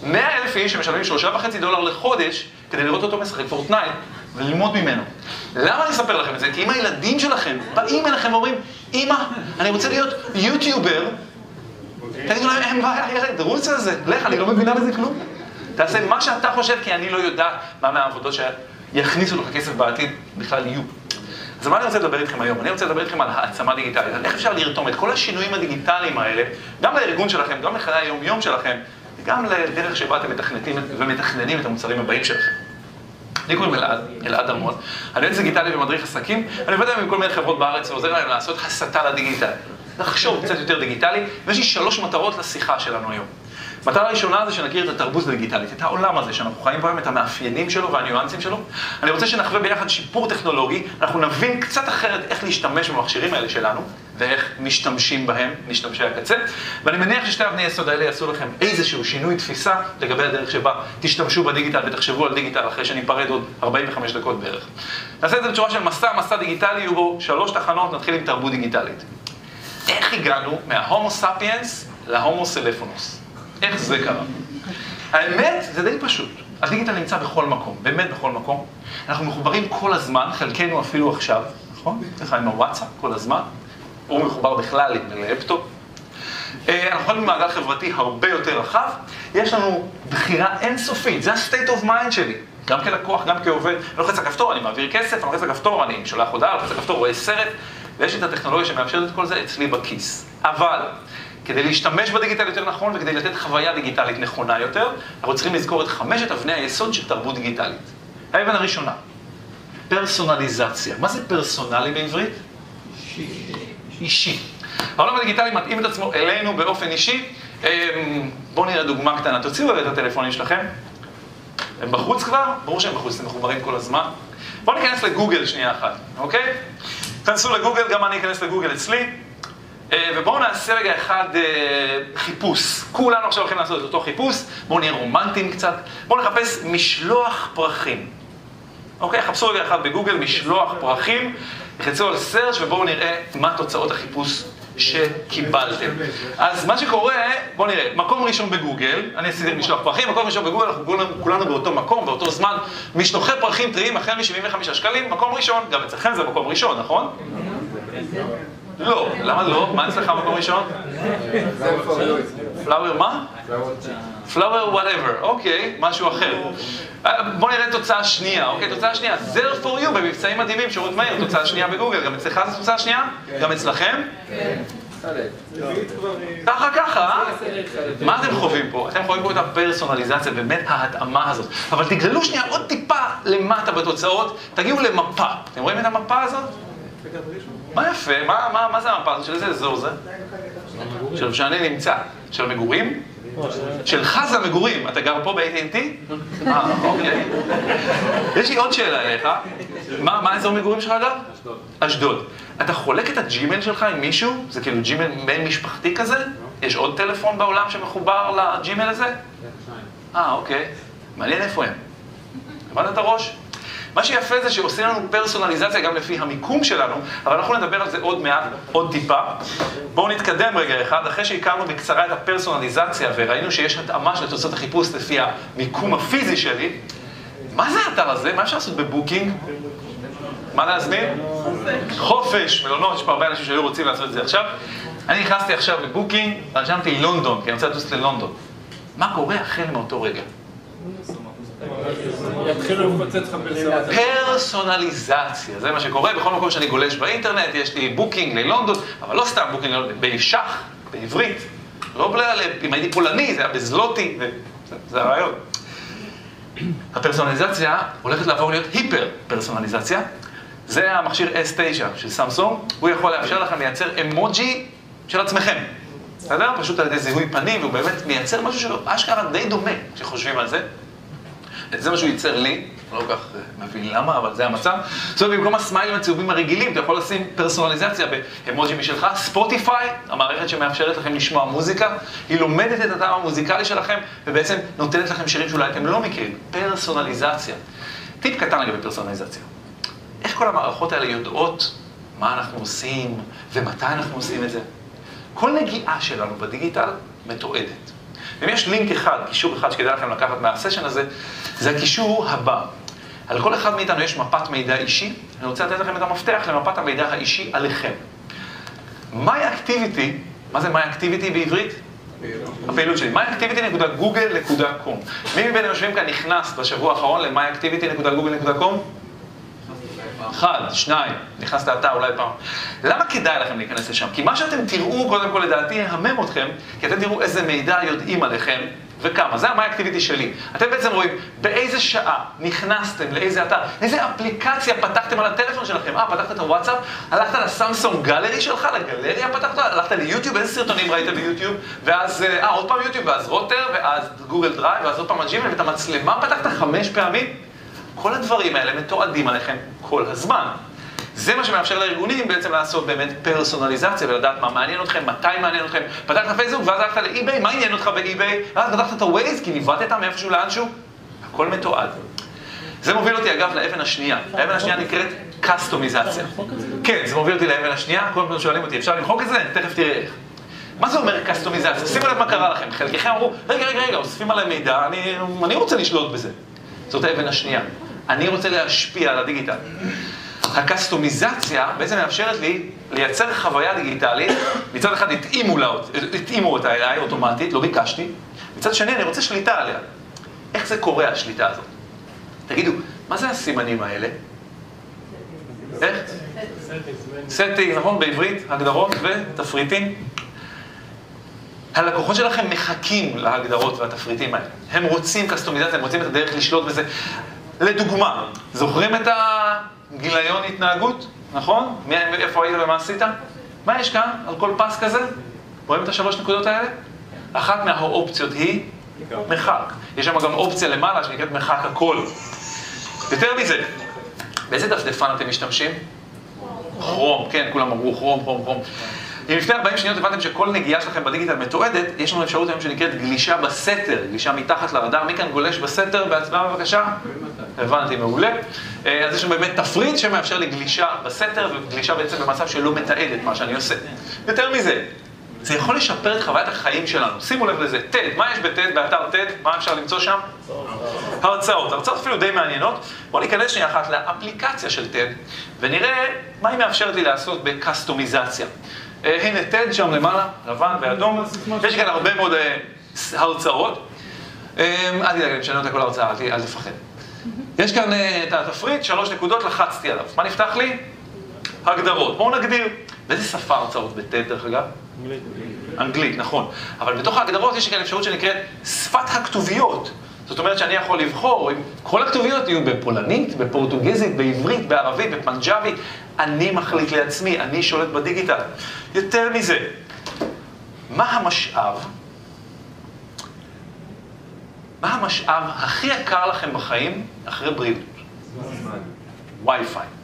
A: 100,000 איש שמשלמים $3.5 לחודש כדי לראות אותו משחק פורטנייט וללמוד ממנו. למה אני אספר לכם את זה? כי אם הילדים שלכם באים אליכם ואומרים, אמא, אני רוצה להיות יוטיובר, תגידו להם, אין בעיה, ילד, רוץ על זה, לך, אני לא מבינה בזה כלום. תעשה מה שאתה חושב, כי אני לא יודעת מה מהעבודות שיכניסו לך כסף בעתיד בכלל יהיו. אז מה אני רוצה לדבר איתכם היום? אני רוצה לדבר איתכם על העצמה דיגיטלית, על איך אפשר לרתום את כל השינויים הדיגיטליים האלה, גם לארגון שלכם, גם לחיי היום-יום שלכם, וגם לדרך שבה אתם מתכננים את המוצרים הבאים שלכם. אני קוראים אלעד ארמון, אני יועץ דיגיטלי ומדריך עסקים, אני עובד היום עם כל מיני חברות בארץ ועוזר להם לעשות הסתה לדיגיטל, לחשוב קצת יותר דיגיטלי, ויש לי 3 מטרות לשיחה שלנו היום. מטרה ראשונה זה שנכיר את התרבות הדיגיטלית, את העולם הזה שאנחנו חיים בו היום, את המאפיינים שלו והניואנסים שלו. אני רוצה שנחווה ביחד שיפור טכנולוגי, אנחנו נבין קצת אחרת איך להשתמש במכשירים האלה שלנו, ואיך משתמשים בהם, משתמשי הקצה. ואני מניח ששתי אבני יסוד האלה יעשו לכם איזשהו שינוי תפיסה לגבי הדרך שבה תשתמשו בדיגיטל ותחשבו על דיגיטל אחרי שניפרד עוד 45 דקות בערך. נעשה את זה בצורה של מסע דיגיטלי, יהיו בו 3 תחנות, נתחיל עם תרבות דיגיטלית. איך הגענו מההומו ספיאנס להומו סלפונוס? איך זה קרה? האמת, זה די פשוט. הדיגיטל נמצא בכל מקום, באמת בכל מקום. אנחנו מחוברים כל הזמן, חלקנו אפילו עכשיו, נכון? ככה עם הוואטסאפ כל הזמן. הוא מחובר בכלל עם לפטופ. אנחנו יכולים במעגל חברתי הרבה יותר רחב. יש לנו בחירה אינסופית, זה ה-state of mind שלי. גם כלקוח, גם כעובד. אני לוחץ על כפתור, אני מעביר כסף, אני לוחץ על כפתור, אני שולח הודעה, לוחץ על כפתור, רואה סרט, ויש לי את הטכנולוגיה שמאפשרת את כל זה אצלי בכיס. אבל כדי להשתמש בדיגיטל יותר נכון וכדי לתת חוויה דיגיטלית נכונה יותר, אנחנו צריכים לזכור את 5 אבני היסוד של תרבות דיגיטלית. האבן הראשונה, פרסונליזציה. מה זה פרסונלי בעברית? אישי. העולם הדיגיטלי מתאים את עצמו אלינו באופן אישי. בואו נראה דוגמה קטנה. תוציאו את הטלפונים שלכם. הם בחוץ כבר? ברור שהם בחוץ, הם מחוברים כל הזמן. בואו ניכנס לגוגל שנייה אחת, אוקיי? תנסו לגוגל, גם אני אכנס לגוגל אצלי. ובואו נעשה רגע אחד חיפוש. כולנו עכשיו הולכים לעשות את אותו חיפוש. בואו נהיה רומנטיים קצת. בואו נחפש משלוח פרחים. אוקיי, חפשו רגע אחד בגוגל, משלוח פרחים. לחצו על search ובואו נראה מה תוצאות החיפוש שקיבלתם. אז מה שקורה, בואו נראה, מקום ראשון בגוגל, אני אעשיתי משלוח פרחים, מקום ראשון בגוגל, אנחנו כולנו באותו מקום, באותו זמן, משלוחי פרחים טריים החל מ-75 שקלים, מקום ראשון, גם אצלכם זה מקום ראשון, נכון? לא, למה לא? מה אצלך מקום ראשון? פלאואר מה? פלאואר whatever, אוקיי, משהו אחר. בואו נראה תוצאה שנייה, אוקיי, תוצאה שנייה, there for you, במבצעים מדהימים, שירות מהיר, תוצאה שנייה בגוגל, גם אצלך זו תוצאה שנייה? גם אצלכם? כן. ככה, מה אתם חווים פה? אתם חווים פה את הפרסונליזציה, באמת ההתאמה הזאת. אבל תגללו שנייה עוד טיפה למטה בתוצאות, תגיעו למפה. אתם רואים את המפה הזאת? מה יפה? מה זה המפה הזאת? של איזה אזור זה? של שאני נמצא. של מגורים? שלך זה מגורים. אתה גר פה ב-AT&T? אוקיי. יש לי עוד שאלה אליך. מה האזור מגורים שלך אגב? אשדוד. אשדוד. אתה חולק את הג'ימייל שלך עם מישהו? זה כאילו ג'ימייל בין משפחתי כזה? יש עוד טלפון בעולם שמחובר לג'ימייל הזה? אוקיי. מעניין איפה הם. הבנת את הראש? מה שיפה זה שעושים לנו פרסונליזציה גם לפי המיקום שלנו, אבל אנחנו נדבר על זה עוד מעט, עוד טיפה. בואו נתקדם רגע אחד, אחרי שהכרנו בקצרה את הפרסונליזציה וראינו שיש התאמה של תוצאות החיפוש לפי המיקום הפיזי שלי, מה זה האתר הזה? מה אפשר לעשות בבוקינג? מה להזמין? חופש, מלונות, יש פה הרבה אנשים שהיו רוצים לעשות את זה עכשיו. אני נכנסתי עכשיו לבוקינג, רשמתי לונדון, כי אני רוצה לטוס ללונדון. מה קורה החל מאותו רגע?
B: יתחילו לפוצץ לך
A: פרסונליזציה, זה מה שקורה. בכל מקום שאני גולש באינטרנט, יש לי בוקינג ללונדון, אבל לא סתם בוקינג בישך, בעברית. לא אם הייתי פולני, זה היה בזלוטי, זה הרעיון. הפרסונליזציה הולכת לעבור להיות היפר-פרסונליזציה. זה המכשיר S9 של סמסונג, הוא יכול לאפשר לכם לייצר אמוג'י של עצמכם. בסדר? פשוט על ידי זיהוי פנים, והוא באמת מייצר משהו שלו אשכרה די דומה, כשחושבים על זה. זה מה שהוא ייצר לי, לא כל כך מבין למה, אבל זה המצב. זאת אומרת, במקום הסמיילים הצהובים הרגילים, אתה יכול לשים פרסונליזציה באמוג'י משלך. ספוטיפיי, המערכת שמאפשרת לכם לשמוע מוזיקה, היא לומדת את הטעם המוזיקלי שלכם, ובעצם נותנת לכם שירים שאולי אתם לא מכירים. פרסונליזציה. טיפ קטן לגבי פרסונליזציה. איך כל המערכות האלה יודעות מה אנחנו עושים, ומתי אנחנו עושים את זה? כל נגיעה שלנו בדיגיטל מתועדת. ואם יש לינק אחד, קישור אחד שכדאי לכם לקחת מהסשן הזה, זה הקישור הבא. על כל אחד מאיתנו יש מפת מידע אישי, אני רוצה לתת לכם את המפתח למפת המידע האישי עליכם. myActivity, מה זה myActivity בעברית? הפעילות שלי, myactivity.google.com. מי מבין היושבים כאן נכנס בשבוע האחרון ל-myactivity.google.com? 1, 2, נכנס לאתר אולי פעם. למה כדאי לכם להיכנס לשם? כי מה שאתם תראו, קודם כל לדעתי, יהמם אתכם, כי אתם תראו איזה מידע יודעים עליכם וכמה. זה ה-myActivity שלי. אתם בעצם רואים באיזה שעה נכנסתם, לאיזה אתר, איזה אפליקציה פתחתם על הטלפון שלכם. פתחת את הוואטסאפ, הלכת לסמסונג גלרי שלך, לגלריה פתחת, הלכת ליוטיוב, איזה סרטונים ראית ביוטיוב, ואז, עוד פעם יוטיוב, ואז רוטר, ואז גוגל דרייב, ואז עוד פעם הג'ימל, ואת המצלמה פתחת 5 פעמים. כל הדברים האלה מתועדים עליכם כל הזמן. זה מה שמאפשר לארגונים בעצם לעשות באמת פרסונליזציה ולדעת מה מעניין אתכם, מתי מעניין אתכם. פתחת פייסבוק ואז הלכת לאי-ביי, מה עניין אותך באי-ביי? ואז פתחת את הווייז כי ניווטת מאיפשהו לאנשהו. הכל מתועד. זה מוביל אותי אגב לאבן השנייה. האבן השנייה נקראת קסטומיזציה. כן, זה מוביל אותי לאבן השנייה. כל פעם שואלים אותי, אפשר למחוק את זה? תכף תראה איך. מה זה אומר קסטומיזציה? שימו לב מה קרה לכם. חלקכם אמרו, רגע, אוספים עליי מידע, אני רוצה לשלוט בזה. זאת האבן השנייה. אני רוצה להשפיע על הדיגיטל. הקסטומיזציה בעצם מאפשרת לי לייצר חוויה דיגיטלית, מצד אחד התאימו אותה אליי אוטומטית, לא ביקשתי, מצד שני אני רוצה שליטה עליה. איך זה קורה השליטה הזאת? תגידו, מה זה הסימנים האלה? איך? סטינג, נכון? בעברית, הגדרות ותפריטים. הלקוחות שלכם מחכים להגדרות והתפריטים האלה. הם רוצים קסטומיזציה, הם רוצים את הדרך לשלוט בזה. לדוגמה, זוכרים את הגיליון התנהגות? נכון? איפה היית ומה עשית? מה יש כאן על כל פס כזה? רואים את 3 נקודות האלה? אחת מהאופציות היא מחק. יש שם גם אופציה למעלה שנקראת מחק הכל. יותר מזה, באיזה דפדפן אתם משתמשים? כרום, כן, כולם אמרו כרום. אם לפני 40 שניות הבנתם שכל נגיעה שלכם בדיגיטל מתועדת, יש לנו אפשרות היום שנקראת גלישה בסתר, גלישה מתחת לרדאר. מי כאן גולש בסתר בהצבעה בבקשה? הבנתי, מעולה. אז יש לנו באמת תפריט שמאפשר לי גלישה בסתר, וגלישה בעצם במצב שלא מתעד את מה שאני עושה. יותר מזה, זה יכול לשפר את חוויית החיים שלנו. שימו לב לזה, TED, מה יש ב-TED, באתר TED? מה אפשר למצוא שם? הרצאות אפילו די מעניינות. בואו ניכנס שנייה אחת לאפליקציה של TED, ונראה מה היא מאפשרת לי לעשות בקסטומיזציה. הנה TED שם למעלה, לבן ואדום. יש כאן הרבה מאוד הרצאות. אל תדאג, משנה אותה כל הרצאה, אל תפחד. יש כאן את התפריט, 3 נקודות, לחצתי עליו. מה נפתח לי? הגדרות. בואו נגדיר. באיזה שפה הרצאות ב-TED דרך אגב? אנגלית, נכון. אבל בתוך ההגדרות יש כאן אפשרות שנקראת שפת הכתוביות. זאת אומרת שאני יכול לבחור, אם כל הכתוביות יהיו בפולנית, בפורטוגזית, בעברית, בערבית, בפנג'בית, אני מחליט לעצמי, אני שולט בדיגיטל. יותר מזה, מה המשאב הכי יקר לכם בחיים אחרי בריאות? וי-פיי.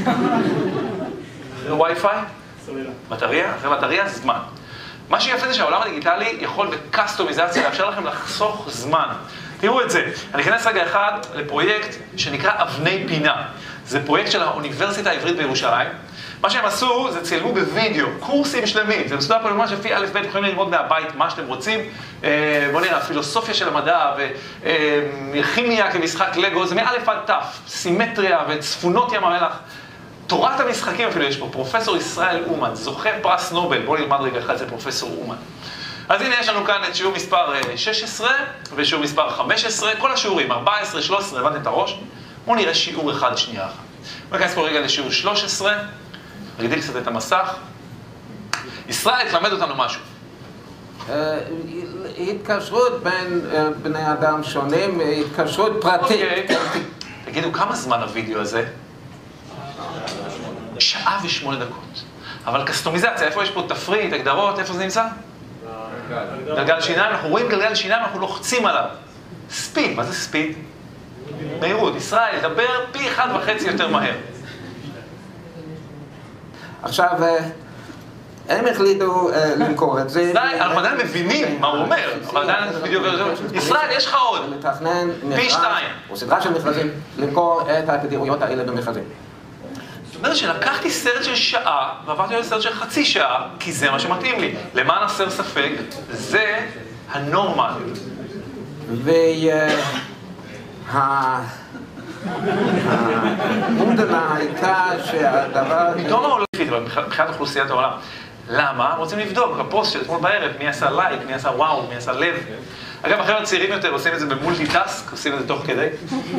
A: אחרי וי-פיי? בטריה? אחרי בטריה? זמן. מה שיפה זה שהעולם הדיגיטלי יכול בקסטומיזציה לאפשר לכם לחסוך זמן. תראו את זה. אני אכנס רגע אחד לפרויקט שנקרא אבני פינה. זה פרויקט של האוניברסיטה העברית בירושלים. מה שהם עשו זה צילמו בווידאו, קורסים שלמים. זה מסודר פה ממש לפי א' ב', יכולים ללמוד מהבית מה שאתם רוצים. בואו נראה, הפילוסופיה של המדע וכימיה כמשחק לגו, זה מא' עד ת', סימטריה וצפונות ים המלח. תורת המשחקים אפילו יש פה, פרופסור ישראל אומן, זוכה פרס נובל. בואו נלמד רגע אחד, זה פרופסור אומן. אז הנה יש לנו כאן את שיעור מספר 16 ושיעור מספר 15, כל השיעורים, 14, 13, הבנתם את הראש? בואו נראה שיעור אחד שנייה אחת. בואו נכנס פה רגע לשיעור 13, נגדיל קצת את המסך. ישראל, תלמד אותנו משהו.
B: התקשרות בין בני אדם שונים, התקשרות פרטית.
A: תגידו, כמה זמן הווידאו הזה? 1:08 דקות. אבל קסטומיזציה, איפה יש פה תפריט, הגדרות, איפה זה נמצא? גלגל שיניים, אנחנו רואים גלגל שיניים, אנחנו לוחצים עליו. ספיד, מה זה ספיד? מהירות, ישראל, דבר פי 1.5 יותר מהר.
B: עכשיו, הם החליטו למכור את זה.
A: אנחנו עדיין מבינים מה הוא אומר, אבל עדיין בדיוק ישראל, יש לך עוד.
B: מתכנן
A: פי 2.
B: או סדרה של מכרזים, למכור את התדירויות האלה במכרזים.
A: זאת אומרת שלקחתי סרט של שעה ועברתי על סרט של חצי שעה, כי זה מה שמתאים לי. למען הסר ספק, זה הנורמליות.
B: והמודנה הייתה שהדבר...
A: פתאום העולם, מבחינת אוכלוסיית העולם. למה? רוצים לבדוק, בפוסט של אתמול בערב, מי עשה לייק, מי עשה וואו, מי עשה לב. אגב, החבר'ה הצעירים יותר עושים את זה במולטי-טאסק, עושים את זה תוך כדי.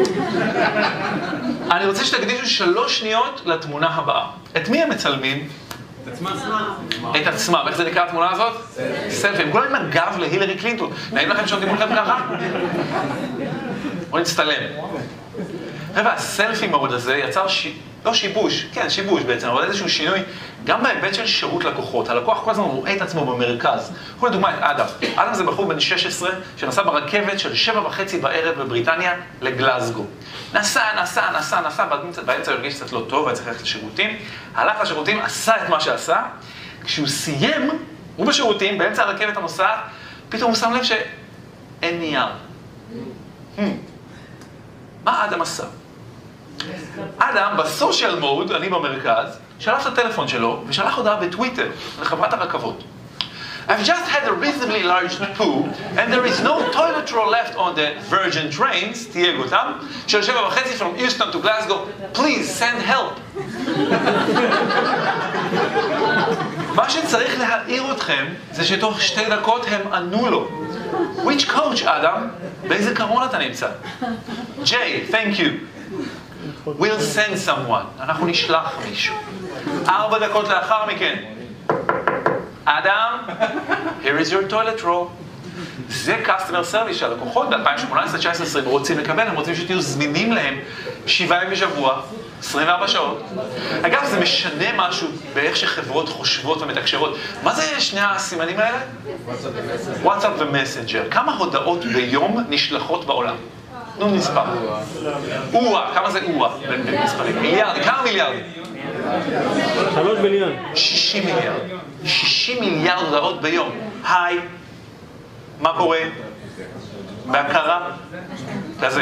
A: אני רוצה שתקדישו 3 שניות לתמונה הבאה. את מי הם מצלמים? את עצמם. איך זה נקרא התמונה הזאת? סלפי. הם כולם עם הגב להילרי קלינטון. נעים לכם שעומדים מולכם ככה? בואו נצטלם. חבר'ה, הסלפי מוד הזה יצר לא שיבוש, כן, שיבוש בעצם, אבל איזשהו שינוי, גם בהיבט של שירות לקוחות. הלקוח כל הזמן רואה את עצמו במרכז. קחו לדוגמה את אדם. אדם זה בחור בן 16 שנסע ברכבת של 7:30 בערב בבריטניה לגלזגו. נסע, באמצע הרגיש קצת לא טוב, היה צריך ללכת לשירותים. הלך לשירותים, עשה את מה שעשה. כשהוא סיים, הוא בשירותים, באמצע הרכבת הנוסעת, פתאום הוא שם לב שאין נייר. מה אדם עשה? אדם בסושיאל מוד, אני במרכז, שלף את הטלפון שלו ושלח הודעה בטוויטר לחברת הרכבות. I've just had a reasonably large poo and there is no toilet roll left on the Virgin trains, תייג אותם, של 7:30 from Houston to Glasgow, please send help. מה שצריך להעיר אתכם זה שתוך 2 דקות הם ענו לו. Which coach, אדם? באיזה קרון אתה נמצא? Jay, thank you. We'll send someone. אנחנו נשלח מישהו. 4 דקות לאחר מכן. אדם, here is your toilet roll. זה customer service שהלקוחות ב-2018-2019 רוצים לקבל, הם רוצים שתהיו זמינים להם 7 ימים בשבוע, 24 שעות. אגב, זה משנה משהו באיך שחברות חושבות ומתקשרות. מה זה שני הסימנים האלה? וואטסאפ ומסנג'ר. כמה הודעות ביום נשלחות בעולם? נו נספר. כמה זה במספרים? מיליארדים, כמה מיליארדים?
C: 3 מיליון.
A: 60 מיליארד. 60 מיליארד הודעות ביום. היי, מה קורה? בהכרה? כזה.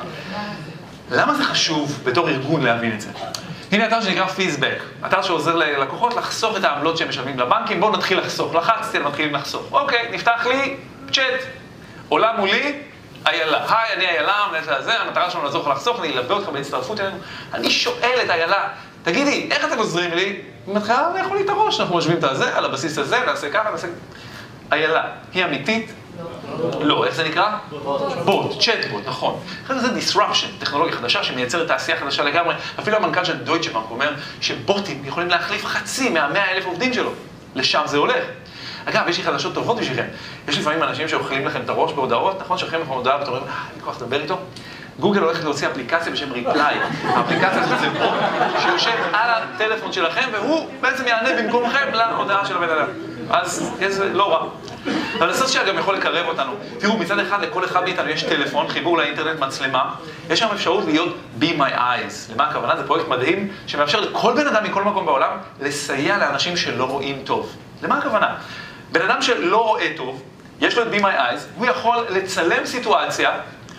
A: למה זה חשוב בתור ארגון להבין את זה? הנה אתר שנקרא פיזבק, אתר שעוזר ללקוחות לחסוך את העמלות שהם משלמים לבנקים. בואו נתחיל לחסוך. לחצתי, מתחילים לחסוך. אוקיי, נפתח לי צ'אט. עולה מולי, איילה. היי, אני איילה, מנהלת הזה, המטרה שלנו לעזור לך לחסוך, אני אלווה אותך בהצטרפות אלינו. אני שואל את איילה, תגידי, איך אתם עוזרים לי? היא מתחילה לאכול לי את הראש, אנחנו משווים את הזה, על הבסיס הזה, נעשה ככה, נעשה... איילה, היא אמיתית? לא, איך זה נקרא? בוט, צ'אט בוט, נכון. אחרי זה disruption, טכנולוגיה חדשה שמייצרת תעשייה חדשה לגמרי. אפילו המנכ"ל של דויטשה בנק אומר שבוטים יכולים להחליף חצי מה100,000 עובדים שלו. לשם זה הולך. אגב, יש לי חדשות טובות בשבילכם. יש לפעמים אנשים שאוכלים לכם את הראש בהודעות, נכון? שאוכלים לכם הודעה ואתם אומרים, אין לי כוח לדבר איתו. גוגל הולכת להוציא אפליקציה בשם ריפליי. האפליקציה הזאת זה בוט שיושב על הטלפון שלכם והוא בעצם יענה במקומכם להודעה של הבן אדם. אז זה לא רע. אבל הסושיאל גם יכול לקרב אותנו. תראו, מצד אחד לכל אחד מאיתנו יש טלפון, חיבור לאינטרנט, מצלמה. יש שם אפשרות להיות Be My Eyes. למה הכוונה? זה פרויקט מדהים שמאפשר לכל בן אדם מכל מקום בעולם לסייע לאנשים שלא רואים טוב. למה הכוונה? בן אדם שלא רואה טוב, יש לו את Be My Eyes, הוא יכול לצלם סיטואציה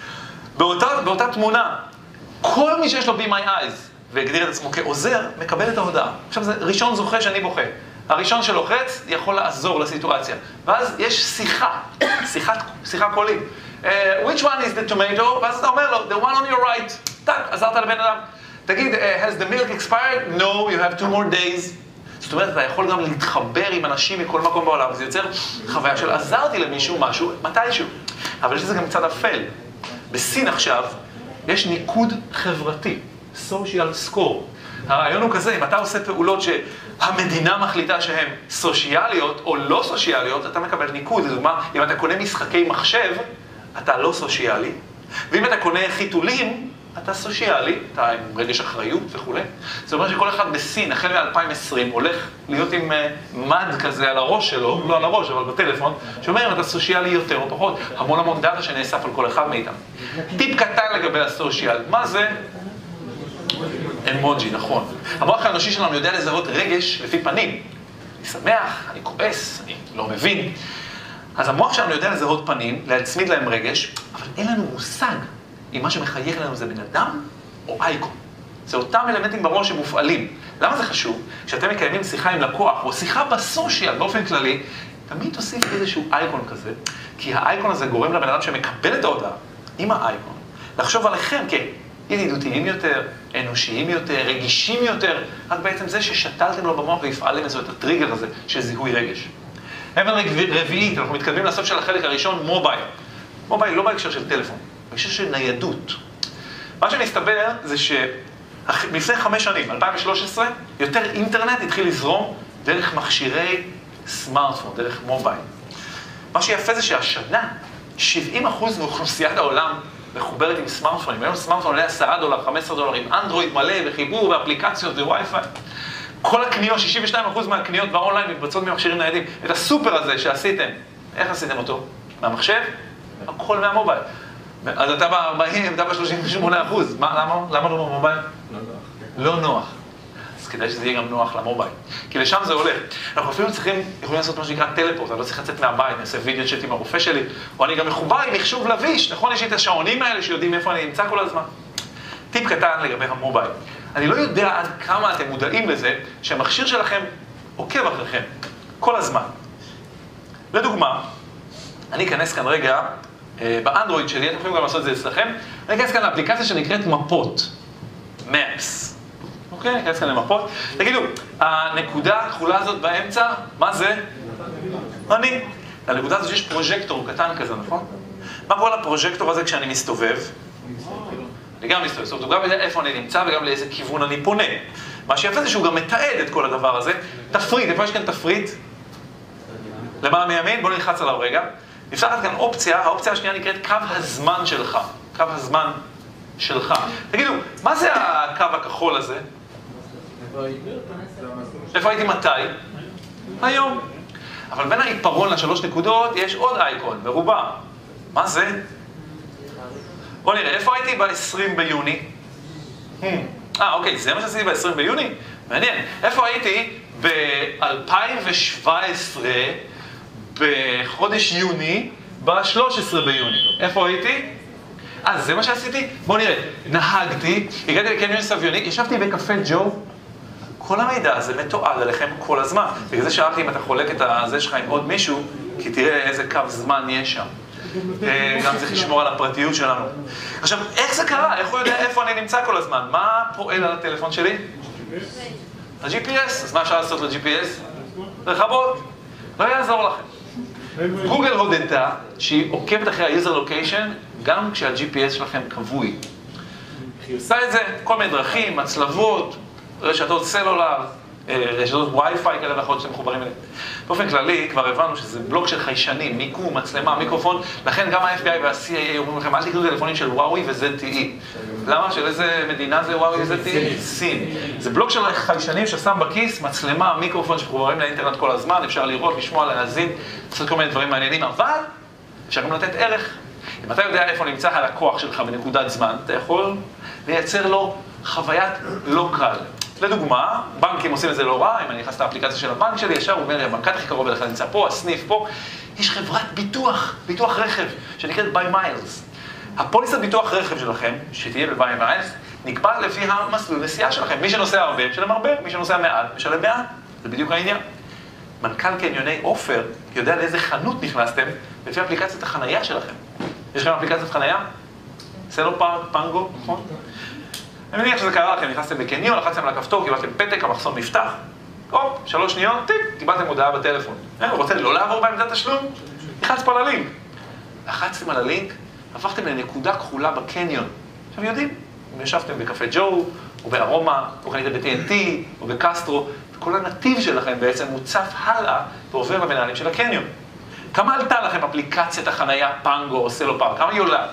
A: באותה תמונה. כל מי שיש לו Be My Eyes והגדיר את עצמו כעוזר, מקבל את ההודעה. עכשיו זה ראשון זוכה שאני בוכה. הראשון שלוחץ יכול לעזור לסיטואציה. ואז יש שיחה קולית. Which one is the tomato? ואז אתה אומר לו, the one on your right. טק, עזרת לבן אדם. תגיד, has the milk expired? No, you have 2 more days. זאת אומרת, אתה יכול גם להתחבר עם אנשים מכל מקום בעולם, וזה יוצר חוויה של עזרתי למישהו משהו, מתישהו. אבל יש לזה גם צד אפל. בסין עכשיו יש ניקוד חברתי, social score. הרעיון הוא כזה, אם אתה עושה פעולות שהמדינה מחליטה שהן סושיאליות או לא סושיאליות, אתה מקבל ניקוד. לדוגמה, אם אתה קונה משחקי מחשב, אתה לא סושיאלי, ואם אתה קונה חיתולים, אתה סושיאלי, אתה עם רגש אחריות וכו'. זאת אומרת שכל אחד בסין, החל מ-2020, הולך להיות עם מד כזה על הראש שלו, לא על הראש, אבל בטלפון, שאומר אם אתה סושיאלי יותר או פחות, המון דאטה שנאסף על כל אחד מאיתם. טיפ קטן לגבי הסושיאל, מה זה? אמוג'י, נכון. המוח האנושי שלנו יודע לזהות רגש לפי פנים. אני שמח, אני כועס, אני לא מבין. אז המוח שלנו יודע לזהות פנים, להצמיד להם רגש, אבל אין לנו מושג אם מה שמחייך לנו זה בן אדם או אייקון. זה אותם אלמנטים בראש שמופעלים. למה זה חשוב? כשאתם מקיימים שיחה עם לקוח או שיחה בסושיאל באופן כללי, תמיד תוסיף איזשהו אייקון כזה, כי האייקון הזה גורם לבן אדם שמקבל את ההודעה עם האייקון, לחשוב עליכם כידידותיים יותר, אנושיים יותר, רגישים יותר, רק בעצם זה ששתלתם לו במוח והפעלתם את הטריגר הזה של זיהוי רגש. אבן רביעית, אנחנו מתקדמים לסוף של החלק הראשון, מובייל. מובייל לא בהקשר של טלפון, בהקשר של ניידות. מה שמסתבר זה שלפני 5 שנים, 2013, יותר אינטרנט התחיל לזרום דרך מכשירי סמארטפון, דרך מובייל. מה שיפה זה שהשנה, 70% מאוכלוסיית העולם מחוברת עם סמארטפונים. היום סמארטפון עולה $10, $15, עם אנדרואיד מלא וחיבור ואפליקציות ווי-פיי. כל הקניות, 62% מהקניות באונליין מתבצעות ממכשירים ניידים. את הסופר הזה שעשיתם, איך עשיתם אותו? מהמחשב? הכל מהמובייל. אז אתה ב-40, אתה ב-38%. למה לא במובייל? לא נוח. אז כדאי שזה יהיה גם נוח למובייל. כי לשם זה הולך. אנחנו אפילו יכולים לעשות מה שנקרא טלפורט, אני לא צריך לצאת מהבית, אני אעשה וידאו צ'אט עם הרופא שלי, או אני גם מחובר עם מחשוב לביש, נכון? יש לי את השעונים האלה שיודעים איפה אני נמצא כל הזמן. טיפ קטן לגבי המובייל. אני לא יודע עד כמה אתם מודעים לזה שהמכשיר שלכם עוקב אחריכם כל הזמן. לדוגמה, אני אכנס כאן רגע באנדרואיד שלי, אתם יכולים גם לעשות את זה אצלכם, אני אכנס כאן לאפליקציה שנקראת מפות, Maps. אוקיי, אני אכנס כאן למפות. תגידו, הנקודה הכחולה הזאת באמצע, מה זה? אני. לנקודה הזאת יש פרוז'קטור קטן כזה, נכון? מה קורה לפרוז'קטור הזה כשאני מסתובב? אני גם מסתובב, זאת אומרת, הוא גם יודע איפה אני נמצא וגם לאיזה כיוון אני פונה. מה שיפה זה שהוא גם מתעד את כל הדבר הזה. תפריט, איפה יש כאן תפריט? למעלה מימין, בואו נלחץ עליו רגע. נפתחת כאן אופציה, האופציה השנייה נקראת קו הזמן שלך. קו הזמן שלך. תגידו, מה זה הקו הכחול הזה? איפה הייתי מתי? היום. אבל בין העיפרון ל3 נקודות יש עוד אייקון, מרובע. מה זה? בוא נראה, איפה הייתי ב-20 ביוני? אוקיי, זה מה שעשיתי ב-20 ביוני? מעניין. איפה הייתי ב-2017 בחודש יוני ב-13 ביוני? איפה הייתי? זה מה שעשיתי? בוא נראה. נהגתי, הגעתי לקניון סביוני, ישבתי בקפה ג'ו, כל המידע הזה מתועד עליכם כל הזמן. בגלל זה שאלתי אם אתה חולק את הזה שלך עם עוד מישהו, כי תראה איזה קו זמן יש שם. גם צריך לשמור על הפרטיות שלנו. עכשיו, איך זה קרה? איך הוא יודע איפה אני נמצא כל הזמן? מה פועל על הטלפון שלי? ה-GPS. אז מה אפשר לעשות ל-GPS? רחבות. לא יעזור לכם. גוגל הודתה שהיא עוקבת אחרי ה-user location גם כשה-GPS שלכם קבוי. היא עושה את זה, כל מיני דרכים, מצלבות, רשתות סלולר, רשתות וי-פיי כאלה ואחרות שאתם מחוברים אליהם. באופן כללי, כבר הבנו שזה בלוק של חיישנים, מיקום, מצלמה, מיקרופון, לכן גם ה-FBI וה-CIA אומרים לכם, אל תקנו טלפונים של וואוי ו-ZTE. למה? של איזה מדינה זה וואוי ו-ZTE? סין. זה בלוק של חיישנים ששם בכיס, מצלמה, מיקרופון שמחוברים לאינטרנט כל הזמן, אפשר לראות, לשמוע, להאזין, לעשות כל מיני דברים מעניינים, אבל אפשר גם לתת ערך. אם אתה יודע איפה נמצא הלקוח שלך בנקודת זמן, אתה יכול לייצר לו חוויית לא קל. לדוגמה, בנקים עושים את זה לא רע, אם אני נכנס לאפליקציה של הבנק שלי, ישר הוא אומר לי, הבנק הכי קרוב אליך נמצא פה, הסניף פה, יש חברת ביטוח רכב, שנקראת by miles. הפוליסת ביטוח רכב שלכם, שתהיה ב-by miles, נקבע לפי המסלול נסיעה שלכם. מי שנוסע הרבה, משלם הרבה, מי שנוסע מעט, משלם מעט. זה בדיוק העניין. מנכ"ל קניוני אופר יודע לאיזה חנות נכנסתם, לפי אפליקציית החנייה שלכם. יש לכם אפליקציית חנייה? סלו פארק, פנגו, נכון? אני מניח שזה קרה לכם, נכנסתם בקניון, לחצתם על הכפתור, קיבלתם פתק, המחסום נפתח, 3 שניות, טיפ, קיבלתם הודעה בטלפון. רוצה לא לעבור בעמדת תשלום? לחץ פה על הלינק. לחצתם על הלינק, הפכתם לנקודה כחולה בקניון. עכשיו יודעים, אם ישבתם בקפה ג'ו, או בארומה, או קניתם ב-TNT, או בקסטרו, כל הנתיב שלכם בעצם מוצף הלאה ועובר למנהלים של הקניון. כמה עלתה לכם אפליקציית החנייה פנגו או סלו פארק? כמה היא עולה?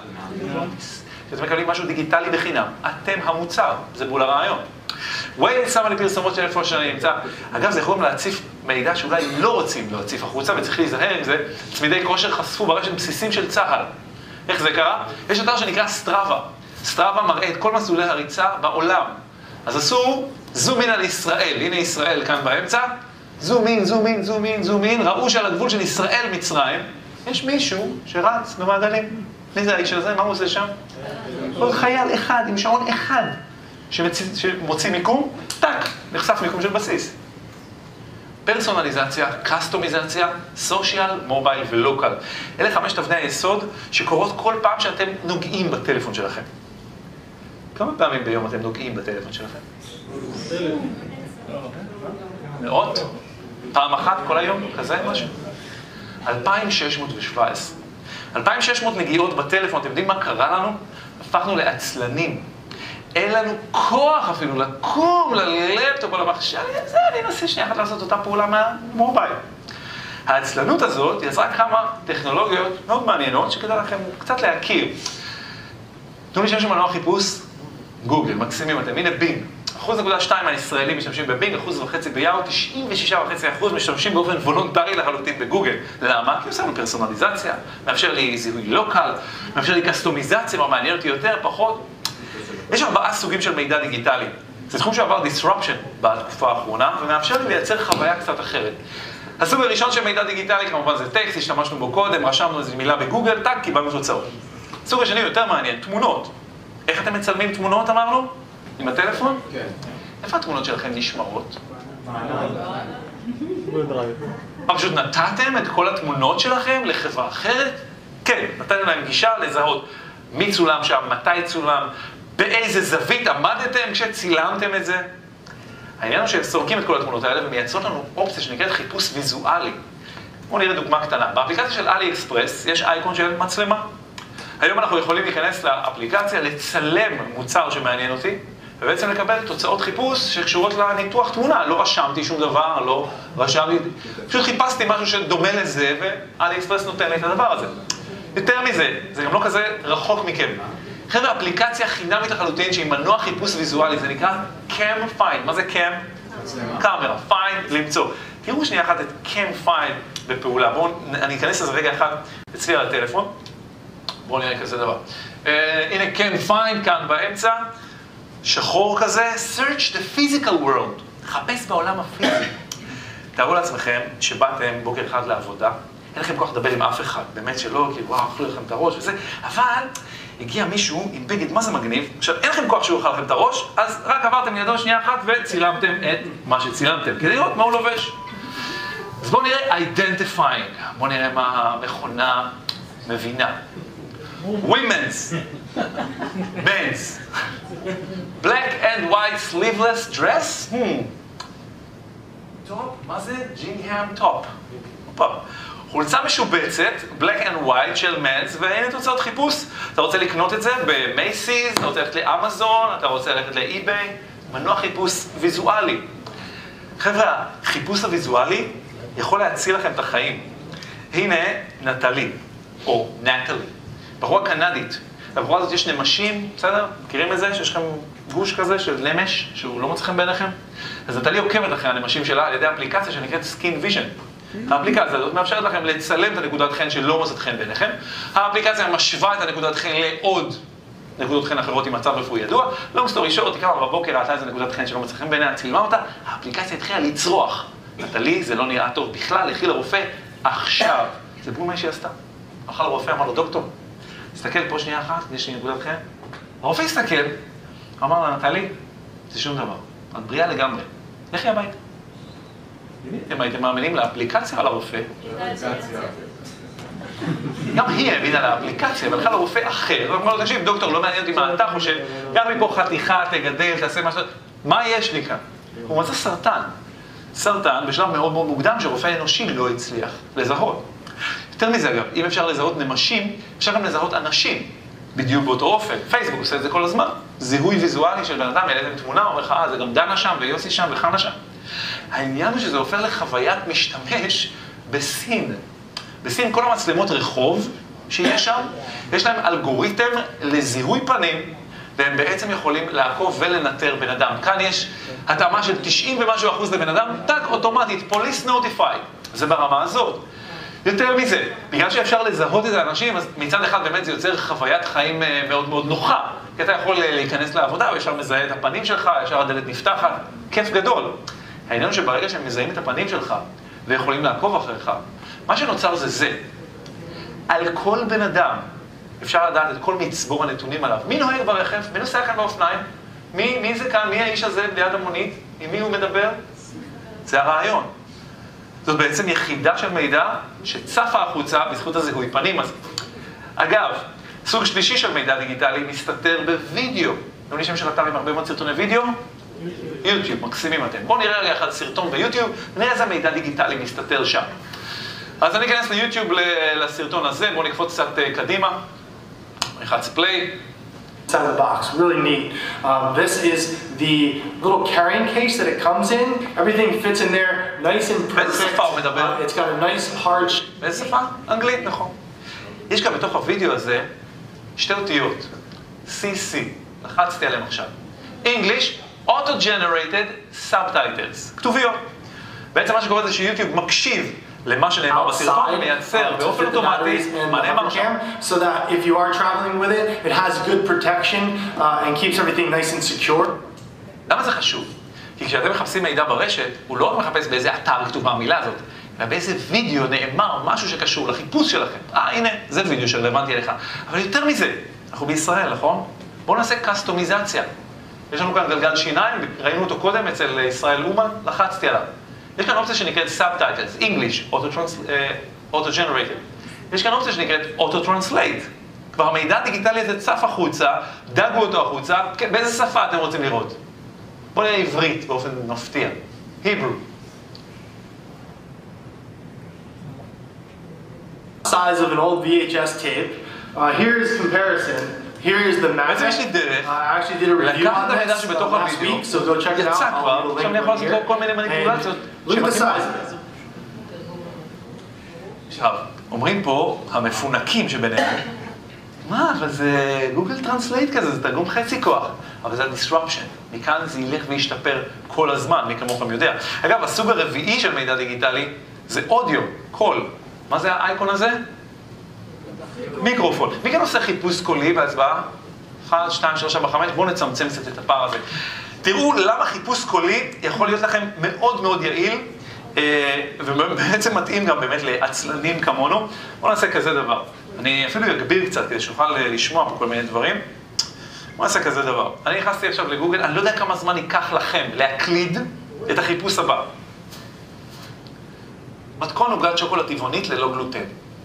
A: שאתם מקבלים משהו דיגיטלי בחינם. אתם המוצר, זה בול הרעיון. ווייל שמה לי פרסומות של איפה שאני נמצא. אגב, זה יכולים להציף מידע שאולי לא רוצים להציף החוצה, וצריך להיזהר עם זה. צמידי כושר חשפו ברשת בסיסים של צה"ל. איך זה קרה? יש אתר שנקרא סטראבה. סטראבה מראה את כל מסלולי הריצה בעולם. אז עשו זום אין על ישראל. הנה ישראל כאן באמצע. זום אין, זום אין, זום אין, זום אין. ראו שעל הגבול של ישראל-מצרים יש מישהו שרץ במעגלים. מי זה האיש הזה? מה הוא עושה שם? עוד חייל אחד, עם שעון אחד, שמוציא מיקום, טק, נחשף מיקום של בסיס. פרסונליזציה, קסטומיזציה, סושיאל, מובייל ולוקל. אלה 5 אבני היסוד שקורות כל פעם שאתם נוגעים בטלפון שלכם. כמה פעמים ביום אתם נוגעים בטלפון שלכם? מאות? פעם אחת כל היום? כזה משהו? 2,617. 2,600 נגיעות בטלפון, אתם יודעים מה קרה לנו? הפכנו לעצלנים. אין לנו כוח אפילו לקום ללפטופ או למחשב, אני אנסה שנייה אחת לעשות אותה פעולה מהמובייל. העצלנות הזאת יצרה כמה טכנולוגיות מאוד מעניינות שכדאי לכם קצת להכיר. תנו לי שם מנוע חיפוש, גוגל, מקסימים אתם, הנה בינג. 1.2% מהישראלים משתמשים בבינג, 1.5% ביאו, 96.5% משתמשים באופן וולונטרי לחלוטין בגוגל. למה? כי עושה לנו פרסונליזציה, מאפשר לי זיהוי לוקל, מאפשר לי קסטומיזציה, מה מעניין אותי יותר, פחות. יש 4 סוגים של מידע דיגיטלי. זה תחום שעבר disruption בתקופה האחרונה, ומאפשר לי לייצר חוויה קצת אחרת. הסוג הראשון של מידע דיגיטלי, כמובן זה טקסט, השתמשנו בו קודם, רשמנו איזו מילה בגוגל, טאק, קיבלנו תוצאות. הסוג השני יותר מעניין, תמונות. איך אתם מצלמים תמונות, אמרנו? עם הטלפון?
B: כן.
A: איפה התמונות שלכם נשמרות?
C: בדרייב.
A: פשוט נתתם את כל התמונות שלכם לחברה אחרת? כן, נתתם להם גישה לזהות מי צולם שם, מתי צולם, באיזה זווית עמדתם כשצילמתם את זה. העניין הוא שהם סורקים את כל התמונות האלה ומייצרות לנו אופציה שנקראת חיפוש ויזואלי. בואו נראה דוגמה קטנה. באפליקציה של אלי אקספרס יש אייקון של מצלמה. היום אנחנו יכולים להיכנס לאפליקציה, לצלם מוצר שמעניין אותי, ובעצם לקבל תוצאות חיפוש שקשורות לניתוח תמונה. לא רשמתי שום דבר, לא רשמתי, פשוט חיפשתי משהו שדומה לזה, ואלי אקספרס נותן לי את הדבר הזה. יותר מזה, זה גם לא כזה רחוק מכם. חבר'ה, אפליקציה חינמית לחלוטין שהיא מנוע חיפוש ויזואלי, זה נקרא Cam Find. מה זה Cam? קאמרה, Find, למצוא. תראו שנייה אחת את Cam Find בפעולה. בואו, אני אכנס לזה רגע אחד אצלי על הטלפון. בואו נראה כזה דבר. הנה Cam Find כאן באמצע, שחור כזה, Search the physical world. חפש בעולם הפיזי. תארו לעצמכם שבאתם בוקר אחד לעבודה, אין לכם כוח לדבר עם אף אחד, באמת שלא, כי וואו, אכלו לכם את הראש וזה, אבל הגיע מישהו עם בגד, מה זה מגניב? עכשיו, אין לכם כוח שהוא אכל לכם את הראש, אז רק עברתם לידו שנייה אחת וצילמתם את מה שצילמתם, כדי לראות מה הוא לובש. אז בואו נראה Identifying, בואו נראה מה המכונה מבינה. Women's, men's, black and white sleeveless dress, טופ, מה זה? ג'ינגהאם טופ. חולצה משובצת, black and white של men's, והנה תוצאות חיפוש. אתה רוצה לקנות את זה במייסיס, אתה רוצה ללכת לאמזון, אתה רוצה ללכת לאי-ביי, מנוע חיפוש ויזואלי. חבר'ה, חיפוש הוויזואלי יכול להציל לכם את החיים. הנה נטלי, או נטלי, בחורה קנדית. לבחורה הזאת יש נמשים, בסדר? מכירים את זה? שיש לכם גוש כזה של נמש, שהוא לא מוצא חן בעיניכם? אז נטלי עוקבת אחרי הנמשים שלה על ידי אפליקציה שנקראת Skin Vision. האפליקציה הזאת מאפשרת לכם לצלם את הנקודת חן שלא מוצאת חן בעיניכם. האפליקציה משווה את הנקודת חן לעוד נקודות חן אחרות עם מצב רפואי ידוע. לא מסתורי שור, תקרא בבוקר, ראתה איזה נקודת חן שלא מוצאת חן בעיניה, צילמה אותה, האפליקציה התחילה לצרוח. נטלי, זה לא נראה טוב בכלל, לכי לרופא עכשיו. זה בול מה שהיא עשתה. הלכה לרופא, אמר לו, דוקטור, תסתכל פה שנייה אחת, יש לי נקודת חן. הרופא הסתכל, אמר לה, נטלי, זה שום דבר, את בריאה לגמרי, לכי הביתה. אם הייתם מאמינים לאפליקציה או לרופא? גם היא הבינה לאפליקציה, אבל הלכה לרופא אחר, הוא אמר לו, תקשיב, דוקטור, לא מעניין אותי מה אתה חושב, גם מפה חתיכה, תגדל, תעשה משהו, מה יש לי כאן? הוא מצא סרטן. סרטן בשלב מאוד מאוד מוקדם שרופא אנושי לא הצליח לזהות. יותר מזה אגב, אם אפשר לזהות נמשים, אפשר גם לזהות אנשים, בדיוק באותו אופן. פייסבוק עושה את זה כל הזמן. זיהוי ויזואלי של בן אדם, העליתם תמונה, אומר לך, זה גם דנה שם, ויוסי שם, וחנה שם. העניין הוא שזה הופך לחוויית משתמש בסין. בסין כל המצלמות רחוב שיש שם, יש להם אלגוריתם לזיהוי פנים, והם בעצם יכולים לעקוב ולנטר בן אדם. כאן יש התאמה של 90% ומשהו לבן אדם, טק אוטומטית, police notified. זה ברמה הזאת. יותר מזה, בגלל שאפשר לזהות את האנשים, אז מצד אחד באמת זה יוצר חוויית חיים מאוד מאוד נוחה. כי אתה יכול להיכנס לעבודה, וישר מזהה את הפנים שלך, ישר הדלת נפתחת, כיף גדול. העניין הוא שברגע שהם מזהים את הפנים שלך, ויכולים לעקוב אחריך, מה שנוצר זה. על כל בן אדם אפשר לדעת את כל מצבור הנתונים עליו. מי נוהג ברכב? מי נוסע כאן באופניים? מי זה כאן? מי האיש הזה ליד המונית? עם מי הוא מדבר? זה הרעיון. זאת בעצם יחידה של מידע שצפה החוצה בזכות הזיהוי פנים הזה. אגב, סוג שלישי של מידע דיגיטלי מסתתר בווידאו. אתם לי שם של אתר עם הרבה מאוד סרטוני וידאו? יוטיוב, מקסימים אתם. בואו נראה רגע אחד סרטון ביוטיוב, נראה איזה מידע דיגיטלי מסתתר שם. אז אני אכנס ליוטיוב לסרטון הזה, בואו נקפוץ קצת קדימה. נלחץ פליי.
D: Inside the box, really neat. This is the little carrying case that it comes in. Everything fits in there, nice and perfect. It's got a nice hard.
A: באיזה שפה? אנגלית, נכון. יש גם בתוך הוידאו הזה שתי אותיות, CC, לחצתי עליהם עכשיו. English, Auto-Generated Subtitles, כתוביות. בעצם מה שקורה זה שיוטיוב מקשיב למה שנאמר בסרטון ומייצר באופן אוטומטי מה נאמר שם.
D: So that if you are traveling with it, it has good protection and keeps everything nice and secure.
A: למה זה חשוב? כי כשאתם מחפשים מידע ברשת, הוא לא רק מחפש באיזה אתר כתובה המילה הזאת, אלא באיזה וידאו נאמר משהו שקשור לחיפוש שלכם. הנה, זה וידאו שרלוונטי אליך. אבל יותר מזה, אנחנו בישראל, נכון? בואו נעשה קסטומיזציה. יש לנו כאן גלגל שיניים, ראינו אותו קודם אצל ישראל אומן, לחצתי עליו. יש כאן אופציה שנקראת Subtitles, English, Auto-Generated. יש כאן אופציה שנקראת Auto-Translate. כבר המידע הדיגיטלי הזה צף החוצה, דגו אותו החוצה, כן, באיזה שפה אתם רוצים לראות? בואו נראה עברית באופן מפתיע. Hebrew.
D: Size of an old VHS tape. Here's comparison. Here is the
A: בעצם
D: magnet.
A: יש לי דרך
D: I actually did a review
A: לקחת
D: on
A: את המידע
D: this
A: שבתוך
D: last
A: הוידאו,
D: week, so go check it out.
A: יצא
D: I'll
A: כבר,
D: leave a
A: עכשיו אני
D: link
A: יכול
D: right
A: לעשות
D: here.
A: כל מיני מניפולציות
D: And look at the
A: שמתאימות.
D: size.
A: עכשיו, אומרים פה המפונקים שביניהם, מה, אבל זה גוגל טרנסלייט כזה, זה תרגום חצי כוח, אבל זה ה-disruption, מכאן זה ילך וישתפר כל הזמן, מי כמוכם יודע. אגב, הסוג הרביעי של מידע דיגיטלי זה אודיו, קול. מה זה האייקון הזה? מיקרופון. מי כאן עושה חיפוש קולי בהצבעה? 1, 2, 3, 4, 5, בואו נצמצם קצת את הפער הזה. תראו למה חיפוש קולי יכול להיות לכם מאוד מאוד יעיל, ובעצם מתאים גם באמת לעצלנים כמונו. בואו נעשה כזה דבר. אני אפילו אגביר קצת כדי שנוכל לשמוע פה כל מיני דברים. בואו נעשה כזה דבר. אני נכנסתי עכשיו לגוגל, אני לא יודע כמה זמן ייקח לכם להקליד את החיפוש הבא. מתכון עוגת שוקולד טבעונית ללא גלוטן.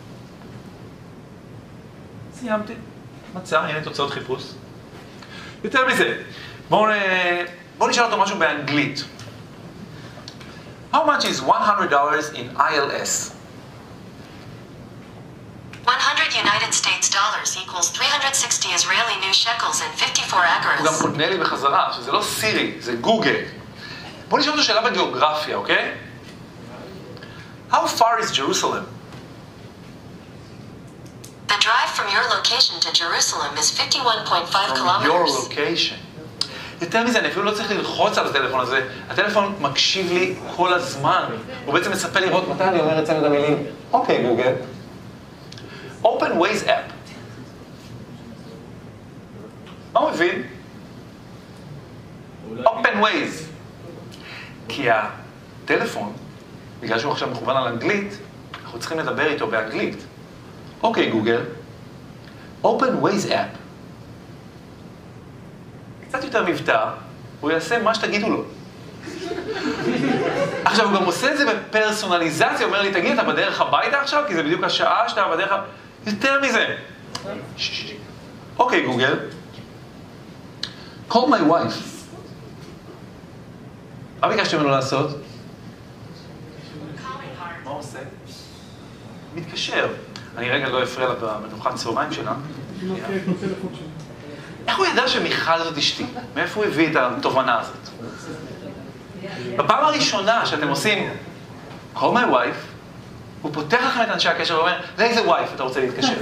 A: סיימתי. מצא, הנה תוצאות חיפוש. יותר מזה, בואו נשאל אותו משהו באנגלית. How much is $100 in ILS?
E: 100 United States dollars equals 360 Israeli new shekels and 54
A: הוא גם
E: agoras.
A: עונה לי בחזרה, שזה לא סירי, זה גוגל. בואו נשאל אותו שאלה בגיאוגרפיה, אוקיי? How far is Jerusalem?
E: The drive from your location to Jerusalem is 51.5
A: From your
E: kilometers.
A: location. יותר מזה, אני אפילו לא צריך ללחוץ על הטלפון הזה. הטלפון מקשיב לי כל הזמן. הוא בעצם מצפה לראות מתי אני אומר אצלנו את המילים. אוקיי, גוגל. Open Waze app. מה הוא מבין? Open Waze. כי הטלפון, בגלל שהוא עכשיו מכוון על אנגלית, אנחנו צריכים לדבר איתו באנגלית. אוקיי, גוגל. Open Waze app. קצת יותר מבטא, הוא יעשה מה שתגידו לו. עכשיו, הוא גם עושה את זה בפרסונליזציה, הוא אומר לי, תגיד, אתה בדרך הביתה עכשיו? כי זה בדיוק השעה שאתה בדרך... יותר מזה. אוקיי, גוגל. Call my wife. מה ביקשתי ממנו לעשות? מה הוא עושה? מתקשר. אני רגע לא אפריע לה במנוחת צהריים שלה. איך הוא ידע שמיכל זאת אשתי? מאיפה הוא הביא את התובנה הזאת? בפעם הראשונה שאתם עושים call my wife, הוא פותח לכם את אנשי הקשר ואומר, לאיזה wife אתה רוצה להתקשר?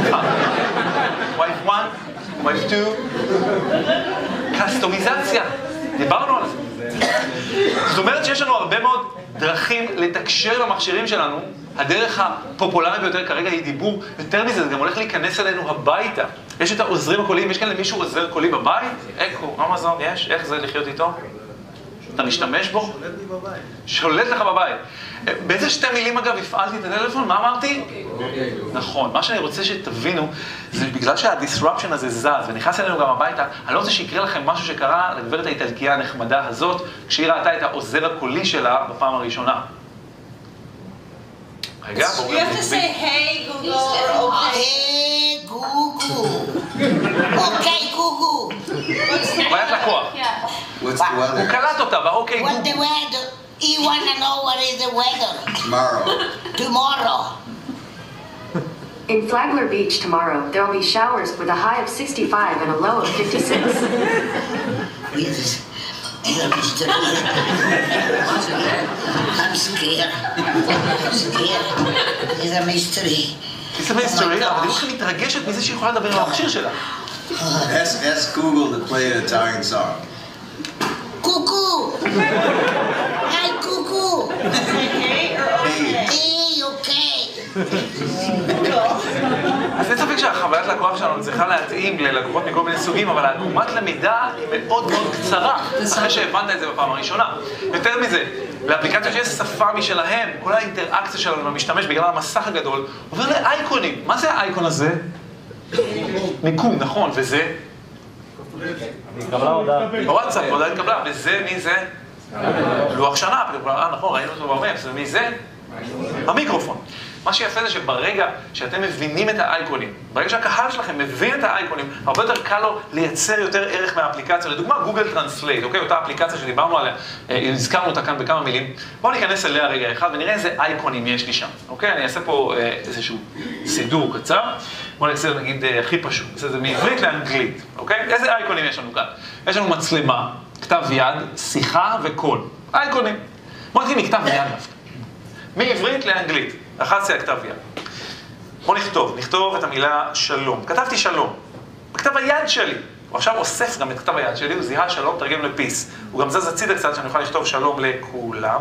A: wife 1, wife 2, קסטומיזציה, דיברנו על זה. זאת אומרת שיש לנו הרבה מאוד דרכים לתקשר למכשירים שלנו, הדרך הפופולרית ביותר כרגע היא דיבור, יותר מזה, זה גם הולך להיכנס אלינו הביתה. יש את העוזרים הקוליים, יש כאן למישהו עוזר קולי בבית? אקו, אמזון, יש? איך זה לחיות איתו? אתה משתמש בו? שולט לי בבית. שולט לך בבית. באיזה שתי מילים אגב הפעלתי את הטלפון? מה אמרתי? נכון, מה שאני רוצה שתבינו, זה בגלל שהדיסרפשן הזה זז ונכנס אלינו גם הביתה, אני לא רוצה שיקרה לכם משהו שקרה לגברת האיטלקייה הנחמדה הזאת, כשהיא ראתה את העוזר הקולי שלה בפעם הראשונה. רגע, בואו
F: You have to say, hey, Google, or okay.
G: Hey, Google. Okay, Google.
A: חוויית לקוח.
F: Yeah.
H: What's the
A: הוא
H: weather?
A: קלט אותה, ואוקיי,
G: What the weather? You want to know what is the weather?
H: Tomorrow.
G: Tomorrow.
E: In Flagler Beach tomorrow, there will be showers with a high of 65 and a low of 56.
G: Jesus. It's a mystery. I'm scared. I'm scared. It's a mystery.
A: זה מיסטרי, אבל היא הולכת מתרגשת מזה שהיא יכולה לדבר עם המכשיר שלה.
H: Ask Google to play an Italian song.
G: Cuckoo. Hi, cuckoo.
F: Hey or okay.
G: Hey, okay.
A: אז אין ספק שהחוויית לקוח שלנו צריכה להתאים ללקוחות מכל מיני סוגים, אבל העקומת למידה היא מאוד מאוד קצרה, אחרי שהבנת את זה בפעם הראשונה. יותר מזה, לאפליקציות שיש שפה משלהם, כל האינטראקציה שלנו עם המשתמש בגלל המסך הגדול, עובר לאייקונים. מה זה האייקון הזה? מיקום, נכון, וזה?
C: התקבלה הודעה.
A: בוואטסאפ, הודעה התקבלה, וזה מי זה? לוח שנה, נכון, ראינו אותו במאפס, ומי זה? המיקרופון. מה שיפה זה שברגע שאתם מבינים את האייקונים, ברגע שהקהל שלכם מבין את האייקונים, הרבה יותר קל לו לייצר יותר ערך מהאפליקציה. לדוגמה, גוגל טרנסלייט, אוקיי? אותה אפליקציה שדיברנו עליה, הזכרנו אותה כאן בכמה מילים. בואו ניכנס אליה רגע אחד ונראה איזה אייקונים יש לי שם, אוקיי? אני אעשה פה איזשהו סידור קצר. בואו נעשה נגיד הכי פשוט, נעשה את זה מעברית לאנגלית, אוקיי? איזה אייקונים יש לנו כאן? יש לנו מצלמה, כתב יד, שיחה וקול. אייקונים. בואו נתחיל מכתב יד דווקא. מעברית לאנגלית. לחצתי על כתב יד. בואו נכתוב את המילה שלום. כתבתי שלום. בכתב היד שלי. הוא עכשיו אוסף גם את כתב היד שלי, הוא זיהה שלום, תרגם לפיס. הוא גם זז הצידה קצת שאני אוכל לכתוב שלום לכולם.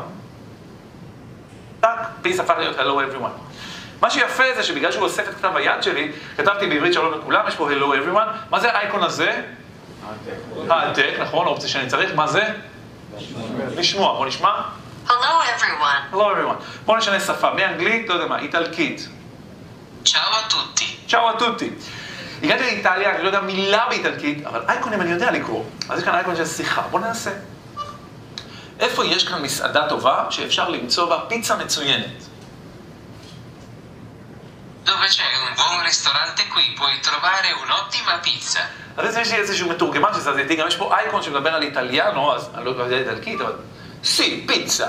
A: טק, פיס הפך להיות hello everyone. מה שיפה זה שבגלל שהוא אוסף את כתב היד שלי, כתבתי בעברית שלום לכולם, יש פה hello everyone. מה זה האייקון הזה? העתק, נכון, האופציה שאני צריך. מה זה? לשמוע. בואו נשמע.
E: Hello everyone.
A: Hello everyone. בואו נשנה שפה. מאנגלית, לא יודע מה, איטלקית.
E: Ciao a tutti.
A: צ'או הטוטי. הגעתי לאיטליה, אני לא יודע מילה באיטלקית, אבל אייקונים אני יודע לקרוא. אז יש כאן אייקון של שיחה. בואו ננסה. איפה יש כאן מסעדה טובה שאפשר למצוא בה פיצה מצוינת?
I: Dove c'è un buon ristorante qui puoi trovare un'ottima pizza.
A: אז יש לי איזשהו מתורגמן שזז איתי, גם יש פה אייקון שמדבר על איטליאנו, אז אני לא יודע איטלקית, אבל סי, פיצה.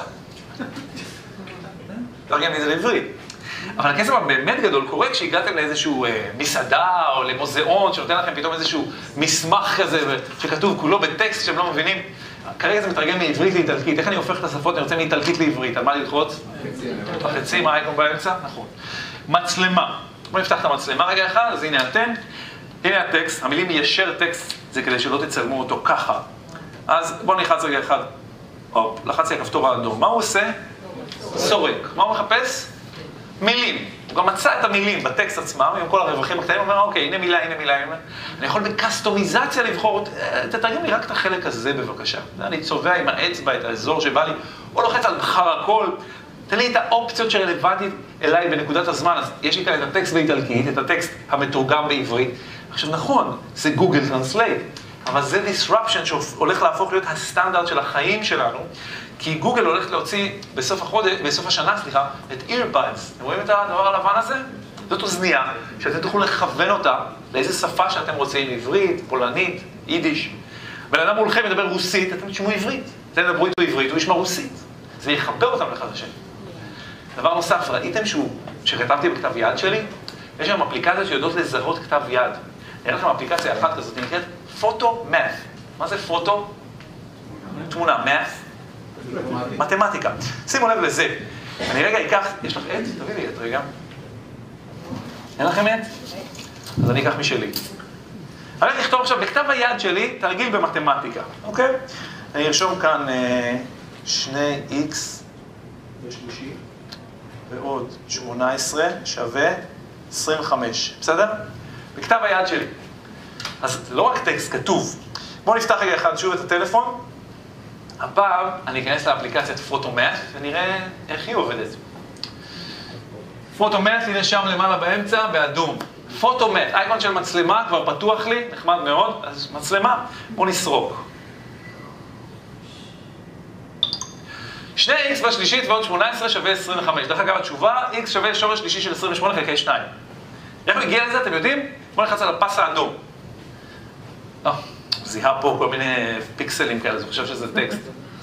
A: תרגם לי את זה לעברית. אבל הקסם הבאמת גדול קורה כשהגעתם לאיזשהו מסעדה או למוזיאון שנותן לכם פתאום איזשהו מסמך כזה שכתוב כולו בטקסט שהם לא מבינים. כרגע זה מתרגם מעברית לאיטלקית. איך אני הופך את השפות? אני רוצה מאיטלקית לעברית. על מה ללחוץ? בחצים, האייקון באמצע? נכון. מצלמה. בואו נפתח את המצלמה רגע אחד, אז הנה אתם. הנה הטקסט, המילים ישר טקסט זה כדי שלא תצלמו אותו ככה. אז בואו נלחץ רגע אחד. הופ, לחצתי הכפתור האדום. מה הוא עושה? סורק. מה הוא מחפש? מילים. הוא גם מצא את המילים בטקסט עצמם, עם כל הרווחים הקטנים, הוא אומר, אוקיי, הנה מילה, הנה מילה, הנה. אני יכול בקסטומיזציה לבחור, תתרגם לי רק את החלק הזה בבקשה. אני צובע עם האצבע את האזור שבא לי, או לוחץ על בחר הכל. תן לי את האופציות שרלוונטית אליי בנקודת הזמן. אז יש לי כאן את הטקסט באיטלקית, את הטקסט המתורגם בעברית. עכשיו נכון, זה גוגל טרנסלייט, אבל זה disruption שהולך להפוך להיות הסטנדרט של החיים שלנו, כי גוגל הולכת להוציא בסוף השנה, את earbuds. אתם רואים את הדבר הלבן הזה? זאת אוזנייה, שאתם תוכלו לכוון אותה לאיזה שפה שאתם רוצים, עברית, פולנית, יידיש. בן אדם מולכם מדבר רוסית, אתם תשמעו עברית. אתם תדברו איתו עברית, הוא ישמע רוסית. זה יחבר אותם אחד לשני. דבר נוסף, ראיתם שכתבתי בכתב יד שלי? יש שם אפליקציות שיודעות לזהות כתב יד. נראה לכם אפליקציה אחת כזאת, נקראת פוטו-מאת'. מה זה פוטו? תמונה, מאת'? מתמטיקה. שימו לב לזה. אני רגע אקח, יש לך עט? תביא לי עט רגע. אין לכם עט? אז אני אקח משלי. אני הולך לכתוב עכשיו בכתב היד שלי תרגיל במתמטיקה, אוקיי? אני ארשום כאן 2x ועוד 18 שווה 25, בסדר? בכתב היד שלי. אז לא רק טקסט, כתוב. בואו נפתח רגע אחד שוב את הטלפון. הפעם אני אכנס לאפליקציית פוטו-מאת' ונראה איך היא עובדת. פוטו-מאת' הנה שם למעלה באמצע, באדום. פוטו-מאת', אייקון של מצלמה, כבר פתוח לי, נחמד מאוד, אז מצלמה, בואו נסרוק. 2x בשלישית ועוד 18 שווה 25. דרך אגב, התשובה, x שווה שורש שלישי של 28 חלקי 2. איך הוא הגיע לזה, אתם יודעים? בואו נלחץ על הפס האדום. זיהה פה כל מיני פיקסלים כאלה, אז אני חושב שזה טקסט.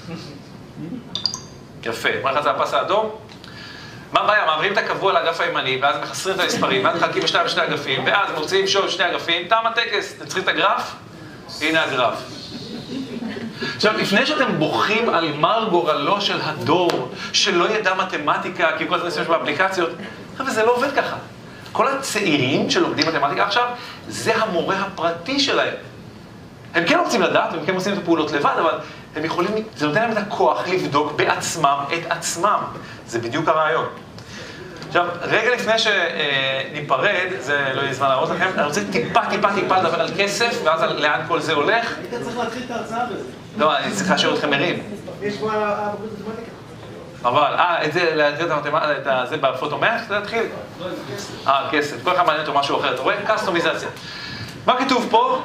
A: יפה, בואו נלחץ על הפס האדום. מה הבעיה? מעברים את הקבוע לאגף הימני, ואז מחסרים את המספרים, ואז מחלקים בשני אגפים, ואז מוציאים שוב שני אגפים, תם הטקס. אתם צריכים את הגרף? הנה הגרף. עכשיו, לפני שאתם בוכים על מר גורלו של הדור, שלא ידע מתמטיקה, כי כל הזמן יש באפליקציות, אבל זה לא עובד ככה. כל הצעירים שלומדים מתמטיקה עכשיו, זה המורה הפרטי שלהם. הם כן רוצים לדעת, הם כן עושים את הפעולות לבד, אבל הם יכולים, זה נותן להם את הכוח לבדוק בעצמם את עצמם. זה בדיוק הרעיון. עכשיו, רגע לפני שניפרד, זה לא יהיה זמן להראות לכם, אני רוצה טיפה לדבר על כסף, ואז על לאן כל זה הולך.
J: היית צריך להתחיל את ההרצאה בזה.
A: לא, אני צריך להשאיר אתכם מרים.
J: יש פה הבגרות מתמטיקה.
A: אבל, את זה, להתחיל את זה בפוטומט, זה להתחיל? כסף. כל אחד מעניין אותו משהו אחר. אתה רואה? קסטומיזציה. מה כתוב פה?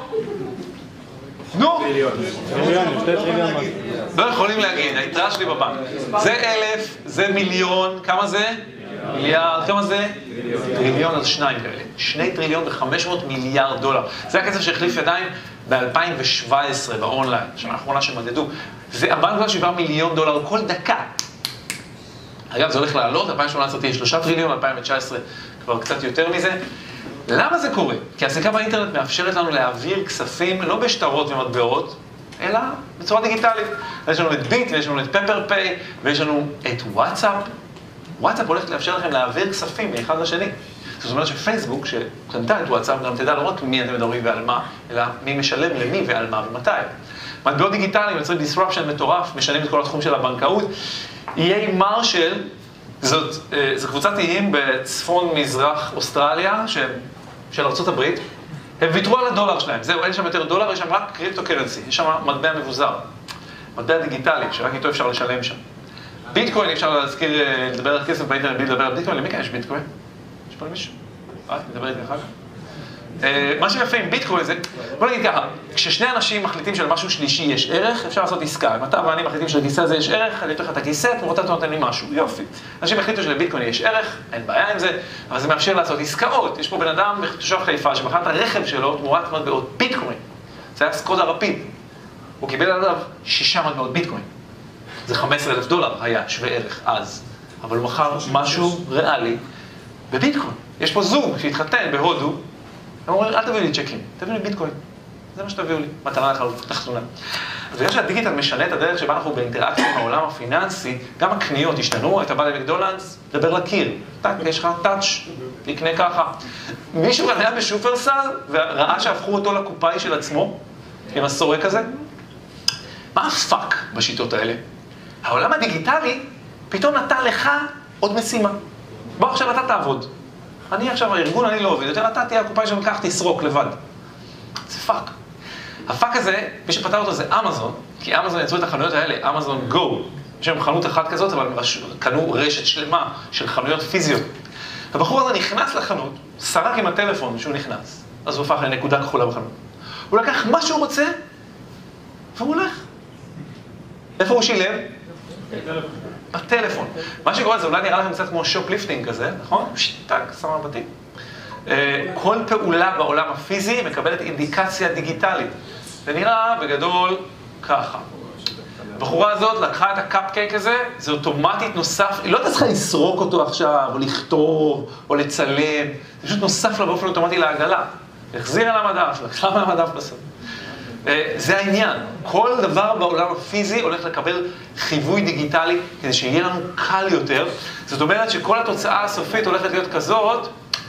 A: נו!
C: טריליונים, 2 טריליון.
A: לא יכולים להגיד, היתרה שלי בבנק. זה 1,000, זה מיליון, כמה זה? מיליארד, כמה זה? טריליון, אז 2 כאלה. 2 טריליון ו-500 מיליארד דולר. זה הכסף שהחליף ידיים ב-2017 באונליין, השנה האחרונה שמדדו. זה 4.7 מיליון דולר כל דקה. אגב, זה הולך לעלות, 2018 תהיה 3 טריליון, 2019 כבר קצת יותר מזה. למה זה קורה? כי הסליקה באינטרנט מאפשרת לנו להעביר כספים לא בשטרות ומטבעות, אלא בצורה דיגיטלית. יש לנו את ביט, ויש לנו את פפר פיי, ויש לנו את וואטסאפ. וואטסאפ הולכת לאפשר לכם להעביר כספים מאחד לשני. זאת אומרת שפייסבוק, שקנתה את וואטסאפ, גם תדע לא רק מי אתם מדברים ועל מה, אלא מי משלם למי ועל מה ומתי. מטבעות דיגיטליים יוצרים disruption מטורף, משנים את כל התחום של הבנקאות. איי מרשל, זו קבוצת איים בצפון מזרח אוסטרליה, של ארצות הברית, הם ויתרו על הדולר שלהם. זהו, אין שם יותר דולר, יש שם רק קריפטו קרנסי, יש שם מטבע מבוזר, מטבע דיגיטלי, שרק איתו אפשר לשלם שם. ביטקוין, אפשר להזכיר, לדבר על כסף באינטרנט בלי לדבר על ביטקוין, למי כאן יש ביטקוין? יש פה למישהו? נדבר איתי אחר כך. מה שיפה עם ביטקוין זה, בוא נגיד ככה, כששני אנשים מחליטים שלמשהו שלישי יש ערך, אפשר לעשות עסקה. אם אתה ואני מחליטים שלכיסא הזה יש ערך, אני אתן לך את הכיסא, תמורתה אתה נותן לי משהו, יופי. אנשים החליטו שלביטקוין יש ערך, אין בעיה עם זה, אבל זה מאפשר לעשות עסקאות. יש פה בן אדם, תושב חיפה, שמכר את הרכב שלו תמורת מטבעות ביטקוין. זה היה סקודה רפיד. הוא קיבל עליו 6 מטבעות ביטקוין. זה 15,000 דולר היה שווה ערך אז, אבל הוא מכר משהו ריאלי בביטקוין. יש פה זוג שהתחתן בהודו, הם אומרים, אל תביאו לי צ'קים, תביאו לי ביטקוין. זה מה שתביאו לי, מתנה תחתונה. אז בגלל שהדיגיטל משנה את הדרך שבה אנחנו באינטראקציה עם העולם הפיננסי, גם הקניות השתנו, אתה בא למקדונלדס, דבר לקיר. יש לך טאץ', תקנה ככה. מישהו היה בשופרסל וראה שהפכו אותו לקופאי של עצמו, עם הסורק הזה. מה הפאק בשיטות האלה? העולם הדיגיטלי פתאום נתן לך עוד משימה. בוא עכשיו אתה תעבוד. אני עכשיו הארגון, אני לא עובד. יותר אתה תהיה הקופאי שלנו, כך תסרוק לבד. זה פאק. הפאק הזה, מי שפתר אותו זה אמזון, כי אמזון יצרו את החנויות האלה, אמזון גו. יש להם חנות אחת כזאת, אבל קנו רשת שלמה של חנויות פיזיות. הבחור הזה נכנס לחנות, סרק עם הטלפון שהוא נכנס, אז הוא הפך לנקודה כחולה בחנות. הוא לקח מה שהוא רוצה, והוא הולך. איפה הוא שילם? בטלפון. מה שקורה זה אולי נראה לכם קצת כמו שופליפטינג כזה, נכון? טק, שמה בתים. כל פעולה בעולם הפיזי מקבלת אינדיקציה דיגיטלית. זה נראה בגדול ככה. הבחורה הזאת לקחה את הקאפקייק הזה, זה אוטומטית נוסף, היא לא הייתה צריכה לסרוק אותו עכשיו, או לכתוב, או לצלם, זה פשוט נוסף לה באופן אוטומטי לעגלה. החזיר על המדף, לקחה מהמדף בסוף. זה העניין. כל דבר בעולם הפיזי הולך לקבל חיווי דיגיטלי כדי שיהיה לנו קל יותר. זאת אומרת שכל התוצאה הסופית הולכת להיות כזאת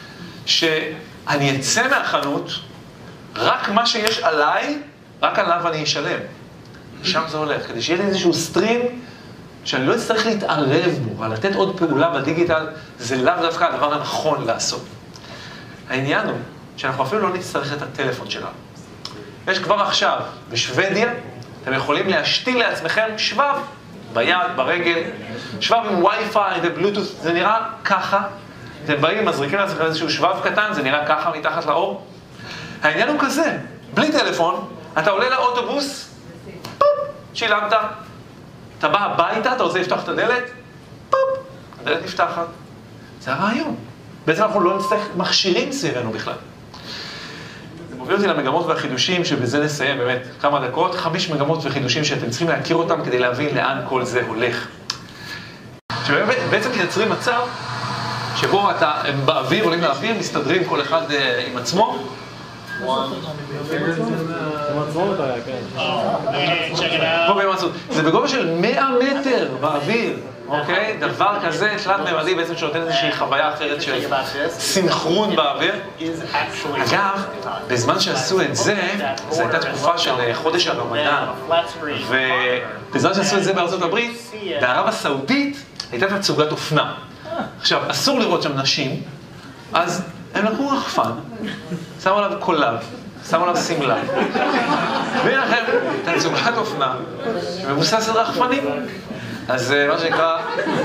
A: שאני אצא מהחנות, רק מה שיש עליי, רק עליו אני אשלם. שם זה הולך, כדי שיהיה לי איזשהו סטרים שאני לא אצטרך להתערב בו, אבל לתת עוד פעולה בדיגיטל זה לאו דווקא הדבר הנכון לעשות. העניין הוא שאנחנו אפילו לא נצטרך את הטלפון שלנו. יש כבר עכשיו, בשוודיה, אתם יכולים להשתיל לעצמכם שבב ביד, ברגל, שבב עם וי-פיי ובלוטות', זה נראה ככה. אתם באים, מזריקים לעצמכם איזשהו שבב קטן, זה נראה ככה מתחת לאור. העניין הוא כזה, בלי טלפון, אתה עולה לאוטובוס, פופ, שילמת, אתה בא הביתה, אתה רוצה לפתוח את הדלת, פופ, הדלת נפתחת. זה הרעיון. בעצם אנחנו לא נצטרך מכשירים סביבנו בכלל. זה מוביל אותי למגמות והחידושים, שבזה נסיים באמת כמה דקות, 5 מגמות וחידושים שאתם צריכים להכיר אותם כדי להבין לאן כל זה הולך. שבעצם מייצרים מצב שבו הם באוויר, עולים לאוויר, מסתדרים כל אחד עם עצמו. זה בגובה של 100 מטר באוויר, אוקיי? דבר כזה תלת-ממדי בעצם שנותן איזושהי חוויה אחרת של סינכרון באוויר. אגב, בזמן שעשו את זה, זו הייתה תקופה של חודש הרמדאן, ובזמן שעשו את זה בארצות הברית, בערב הסעודית הייתה תצוגת אופנה. עכשיו, אסור לראות שם נשים, אז הם לקחו רחפן, שמו עליו קולב, שמו עליו סמלה. והנה לכם, תצוגת אופנה, שמבוסס על רחפנים. אז מה שנקרא,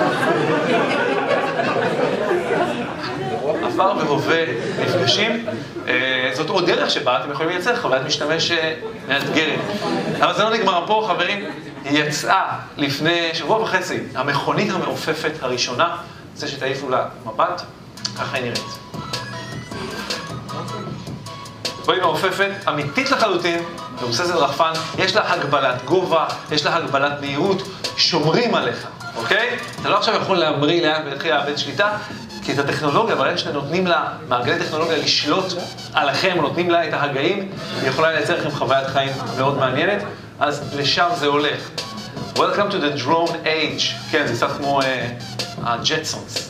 A: עבר והווה נפגשים. זאת עוד דרך שבה אתם יכולים לייצר חוויית משתמש מאתגרת. אבל זה לא נגמר פה, חברים. היא יצאה לפני שבוע וחצי, המכונית המעופפת הראשונה, זה שתעיפו לה מבט, ככה היא נראית. רואים מעופפת אמיתית לחלוטין, מבוססת רחפן, יש לה הגבלת גובה, יש לה הגבלת מהירות, שומרים עליך, אוקיי? אתה לא עכשיו יכול להמריא לאן ולהתחיל לאבד שליטה, כי את הטכנולוגיה, ברגע שאתם נותנים לה, מעגלי טכנולוגיה לשלוט עליכם, נותנים לה את ההגאים, היא יכולה לייצר לכם חוויית חיים מאוד מעניינת, אז לשם זה הולך. Welcome to the drone age. כן, זה קצת כמו הג'טסונס.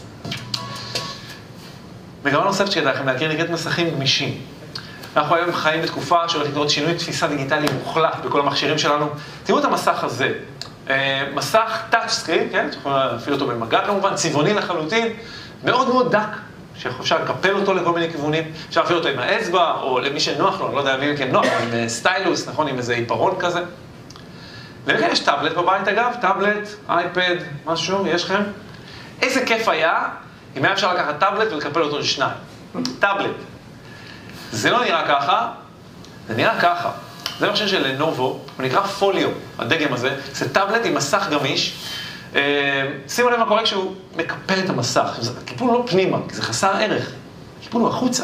A: מגמה נוספת שכדאי לכם להכיר נקראת מסכים גמישים. אנחנו היום חיים בתקופה שהולכת לקרות שינוי תפיסה דיגיטלי מוחלט בכל המכשירים שלנו. תראו את המסך הזה. מסך טאצ' סקרין, כן? יכולים להפעיל אותו במגע כמובן, צבעוני לחלוטין, מאוד מאוד דק, שאפשר לקפל אותו לכל מיני כיוונים. אפשר להפעיל אותו עם האצבע, או למי שנוח לו, אני לא יודע מי מכם נוח, עם סטיילוס, נכון? עם איזה עיפרון כזה. וכן יש טאבלט בבית אגב, טאבלט, אייפד, משהו, יש לכם? איזה כיף היה אם היה אפשר לקחת טאבלט ולקפל אותו לשניים. טאבלט. זה לא נראה ככה, זה נראה ככה. זה מכשיר של לנובו, הוא נקרא פוליו, הדגם הזה. זה טאבלט עם מסך גמיש. שימו לב מה קורה כשהוא מקפל את המסך. הקיפול לא פנימה, כי זה חסר ערך. הקיפול הוא החוצה.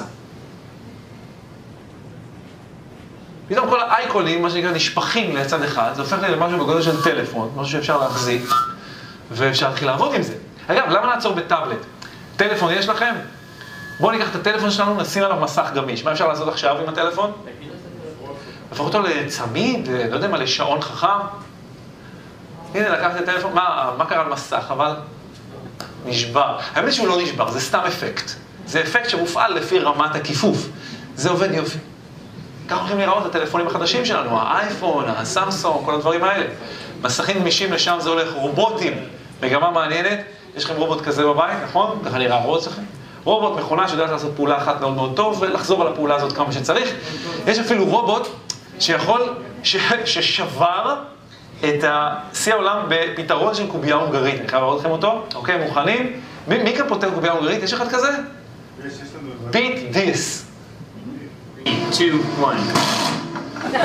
A: פתאום כל האייקונים, מה שנקרא, נשפכים לצד אחד, זה הופך למשהו בגודל של טלפון, משהו שאפשר להחזיק, ואפשר להתחיל לעבוד עם זה. אגב, למה לעצור בטאבלט? טלפון יש לכם? בואו ניקח את הטלפון שלנו, נשים עליו מסך גמיש. מה אפשר לעשות עכשיו עם הטלפון? להפוך אותו לצמיד, לא יודע מה, לשעון חכם. הנה, לקחת את הטלפון, מה קרה למסך? אבל נשבר. האמת שהוא לא נשבר, זה סתם אפקט. זה אפקט שמופעל לפי רמת הכיפוף. זה עובד יופי. ככה הולכים לראות את הטלפונים החדשים שלנו, האייפון, הסמסונג, כל הדברים האלה. מסכים גמישים, לשם זה הולך, רובוטים. מגמה מעניינת, יש לכם רובוט כזה בבית, נכון? ככה נראה רובוט לכם. רובוט, מכונה שיודעת לעשות פעולה אחת מאוד מאוד טוב, ולחזור על הפעולה הזאת כמה שצריך. יש אפילו רובוט ששבר את שיא העולם בפתרון של קובייה הונגרית. אני חייב להראות לכם אותו. אוקיי, מוכנים? מי כאן פותר קובייה הונגרית? יש אחד כזה? Beat this.
D: 2, 1.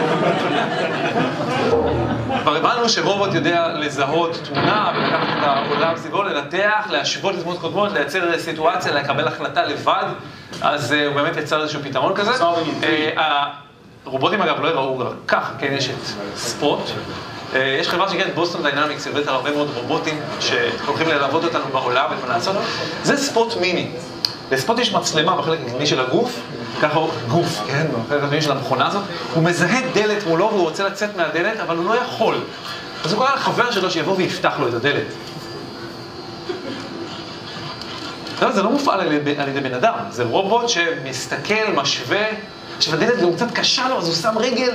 A: כבר הבנו שרובוט יודע לזהות תמונה ולקחת את העולם סביבו, לנתח, להשוות לתמונות קודמות, לייצר סיטואציה, לקבל החלטה לבד, אז הוא באמת יצר איזשהו פתרון כזה. הרובוטים אגב לא יראו ככה, כן, יש את ספוט. יש חברה שנקראת בוסטון דיינמיקס, היא עובדת על הרבה מאוד רובוטים שהולכים ללוות אותנו בעולם ומה לעשות. זה ספוט מיני. לספוט יש מצלמה בחלק הקדמי של הגוף, ככה הוא גוף, כן, בחלק הקדמי של המכונה הזאת, הוא מזהה דלת מולו והוא רוצה לצאת מהדלת, אבל הוא לא יכול. אז הוא קורא לחבר שלו שיבוא ויפתח לו את הדלת. זה לא מופעל על ידי בן אדם, זה רובוט שמסתכל, משווה, שהדלת גם קצת קשה לו, אז הוא שם רגל.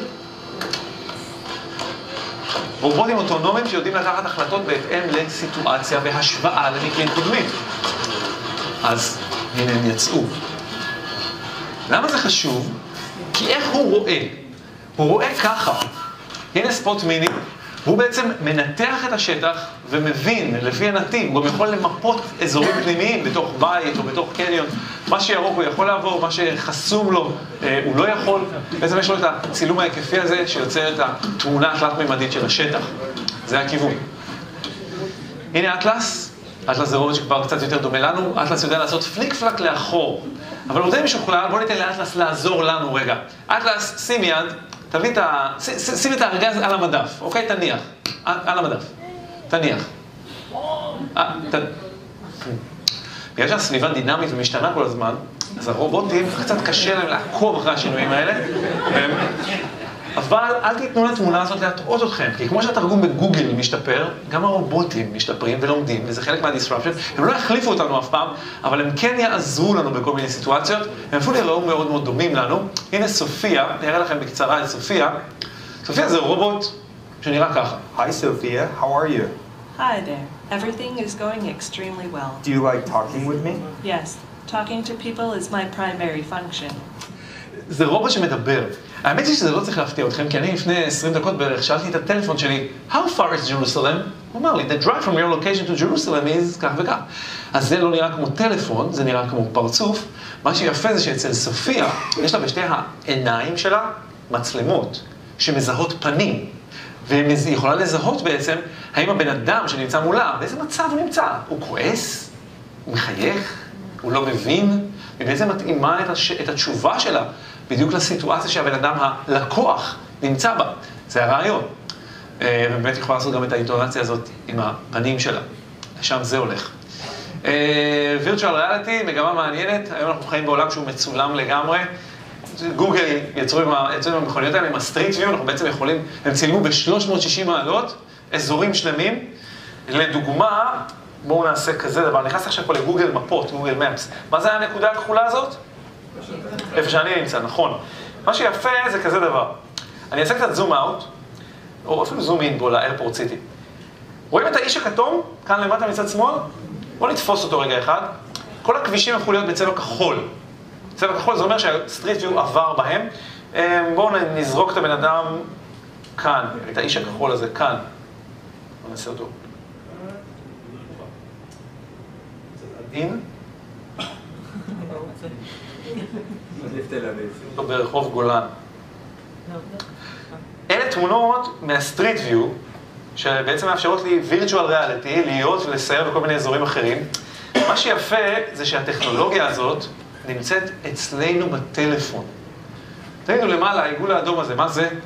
A: רובוטים אוטונומיים שיודעים לקחת החלטות בהתאם לסיטואציה והשוואה למקרים קודמים. אז הנה הם יצאו. למה זה חשוב? כי איך הוא רואה? הוא רואה ככה. הנה ספוט מיני, הוא בעצם מנתח את השטח ומבין לפי הנתיב, הוא גם יכול למפות אזורים פנימיים בתוך בית או בתוך קניון. מה שירוק הוא יכול לעבור, מה שחסום לו הוא לא יכול. בעצם יש לו את הצילום ההיקפי הזה שיוצר את התמונה התלת-ממדית של השטח. זה הכיוון. הנה אטלס. אטלס זה רובוט שכבר קצת יותר דומה לנו. אטלס יודע לעשות פליק פלק לאחור. אבל הוא די משוכלל, בוא ניתן לאטלס לעזור לנו רגע. אטלס, שים יד, שים את הארגז על המדף, אוקיי? תניח. על המדף. תניח. בגלל שהסביבה דינמית ומשתנה כל הזמן, אז הרובוטים קצת קשה להם לעקוב אחרי השינויים האלה. אבל אל תיתנו לתמונה הזאת להטעות אתכם, כי כמו שהתרגום בגוגל משתפר, גם הרובוטים משתפרים ולומדים, וזה חלק מהדיסטרפשן. הם לא יחליפו אותנו אף פעם, אבל הם כן יעזרו לנו בכל מיני סיטואציות, הם אפילו יראו מאוד מאוד דומים לנו. הנה סופיה, אני אראה לכם בקצרה את סופיה. סופיה זה רובוט שנראה ככה.
K: Hi Sophia, how are you?
L: Hi there. Everything is going extremely well.
K: Do you like talking with me?
L: Yes, talking to people is my primary function.
A: זה רובוט שמדבר. האמת היא שזה לא צריך להפתיע אתכם, כי אני לפני 20 דקות בערך שאלתי את הטלפון שלי, How far is Jerusalem? הוא אמר לי, The drive from your location to Jerusalem is כך וכך. אז זה לא נראה כמו טלפון, זה נראה כמו פרצוף. מה שיפה זה שאצל סופיה, יש לה בשתי העיניים שלה מצלמות שמזהות פנים. והיא יכולה לזהות בעצם האם הבן אדם שנמצא מולה, באיזה מצב הוא נמצא. הוא כועס? הוא מחייך? הוא לא מבין? היא בעצם מתאימה את התשובה שלה בדיוק לסיטואציה שהבן אדם הלקוח נמצא בה. זה הרעיון. ובאמת יכולה לעשות גם את האינטונציה הזאת עם הפנים שלה. לשם זה הולך. virtual reality, מגמה מעניינת. היום אנחנו חיים בעולם שהוא מצולם לגמרי. גוגל יצרו עם המכוניות האלה, עם הסטריט ויו, אנחנו בעצם יכולים, הם צילמו ב-360 מעלות, אזורים שלמים. לדוגמה, בואו נעשה כזה דבר, נכנס עכשיו פה לגוגל מפות, גוגל מפס. מה זה הנקודה הכחולה הזאת? איפה שאני נמצא, נכון. מה שיפה זה כזה דבר. אני אעשה קצת זום אאוט, או אפילו זום אין בו לאיירפורט סיטי. רואים את האיש הכתום, כאן למטה מצד שמאל? בואו נתפוס אותו רגע אחד. כל הכבישים יכולים להיות בצבע כחול. צבע כחול זה אומר שהסטריט ויו עבר בהם. בואו נזרוק את הבן אדם כאן, את האיש הכחול הזה כאן. בואו נעשה אותו. עדין. ברחוב גולן. אלה תמונות מהסטריט ויו, שבעצם מאפשרות לי virtual reality, להיות ולסייר בכל מיני אזורים אחרים. מה שיפה זה שהטכנולוגיה הזאת נמצאת אצלנו בטלפון. תגידו למעלה, העיגול האדום הזה, מה זה?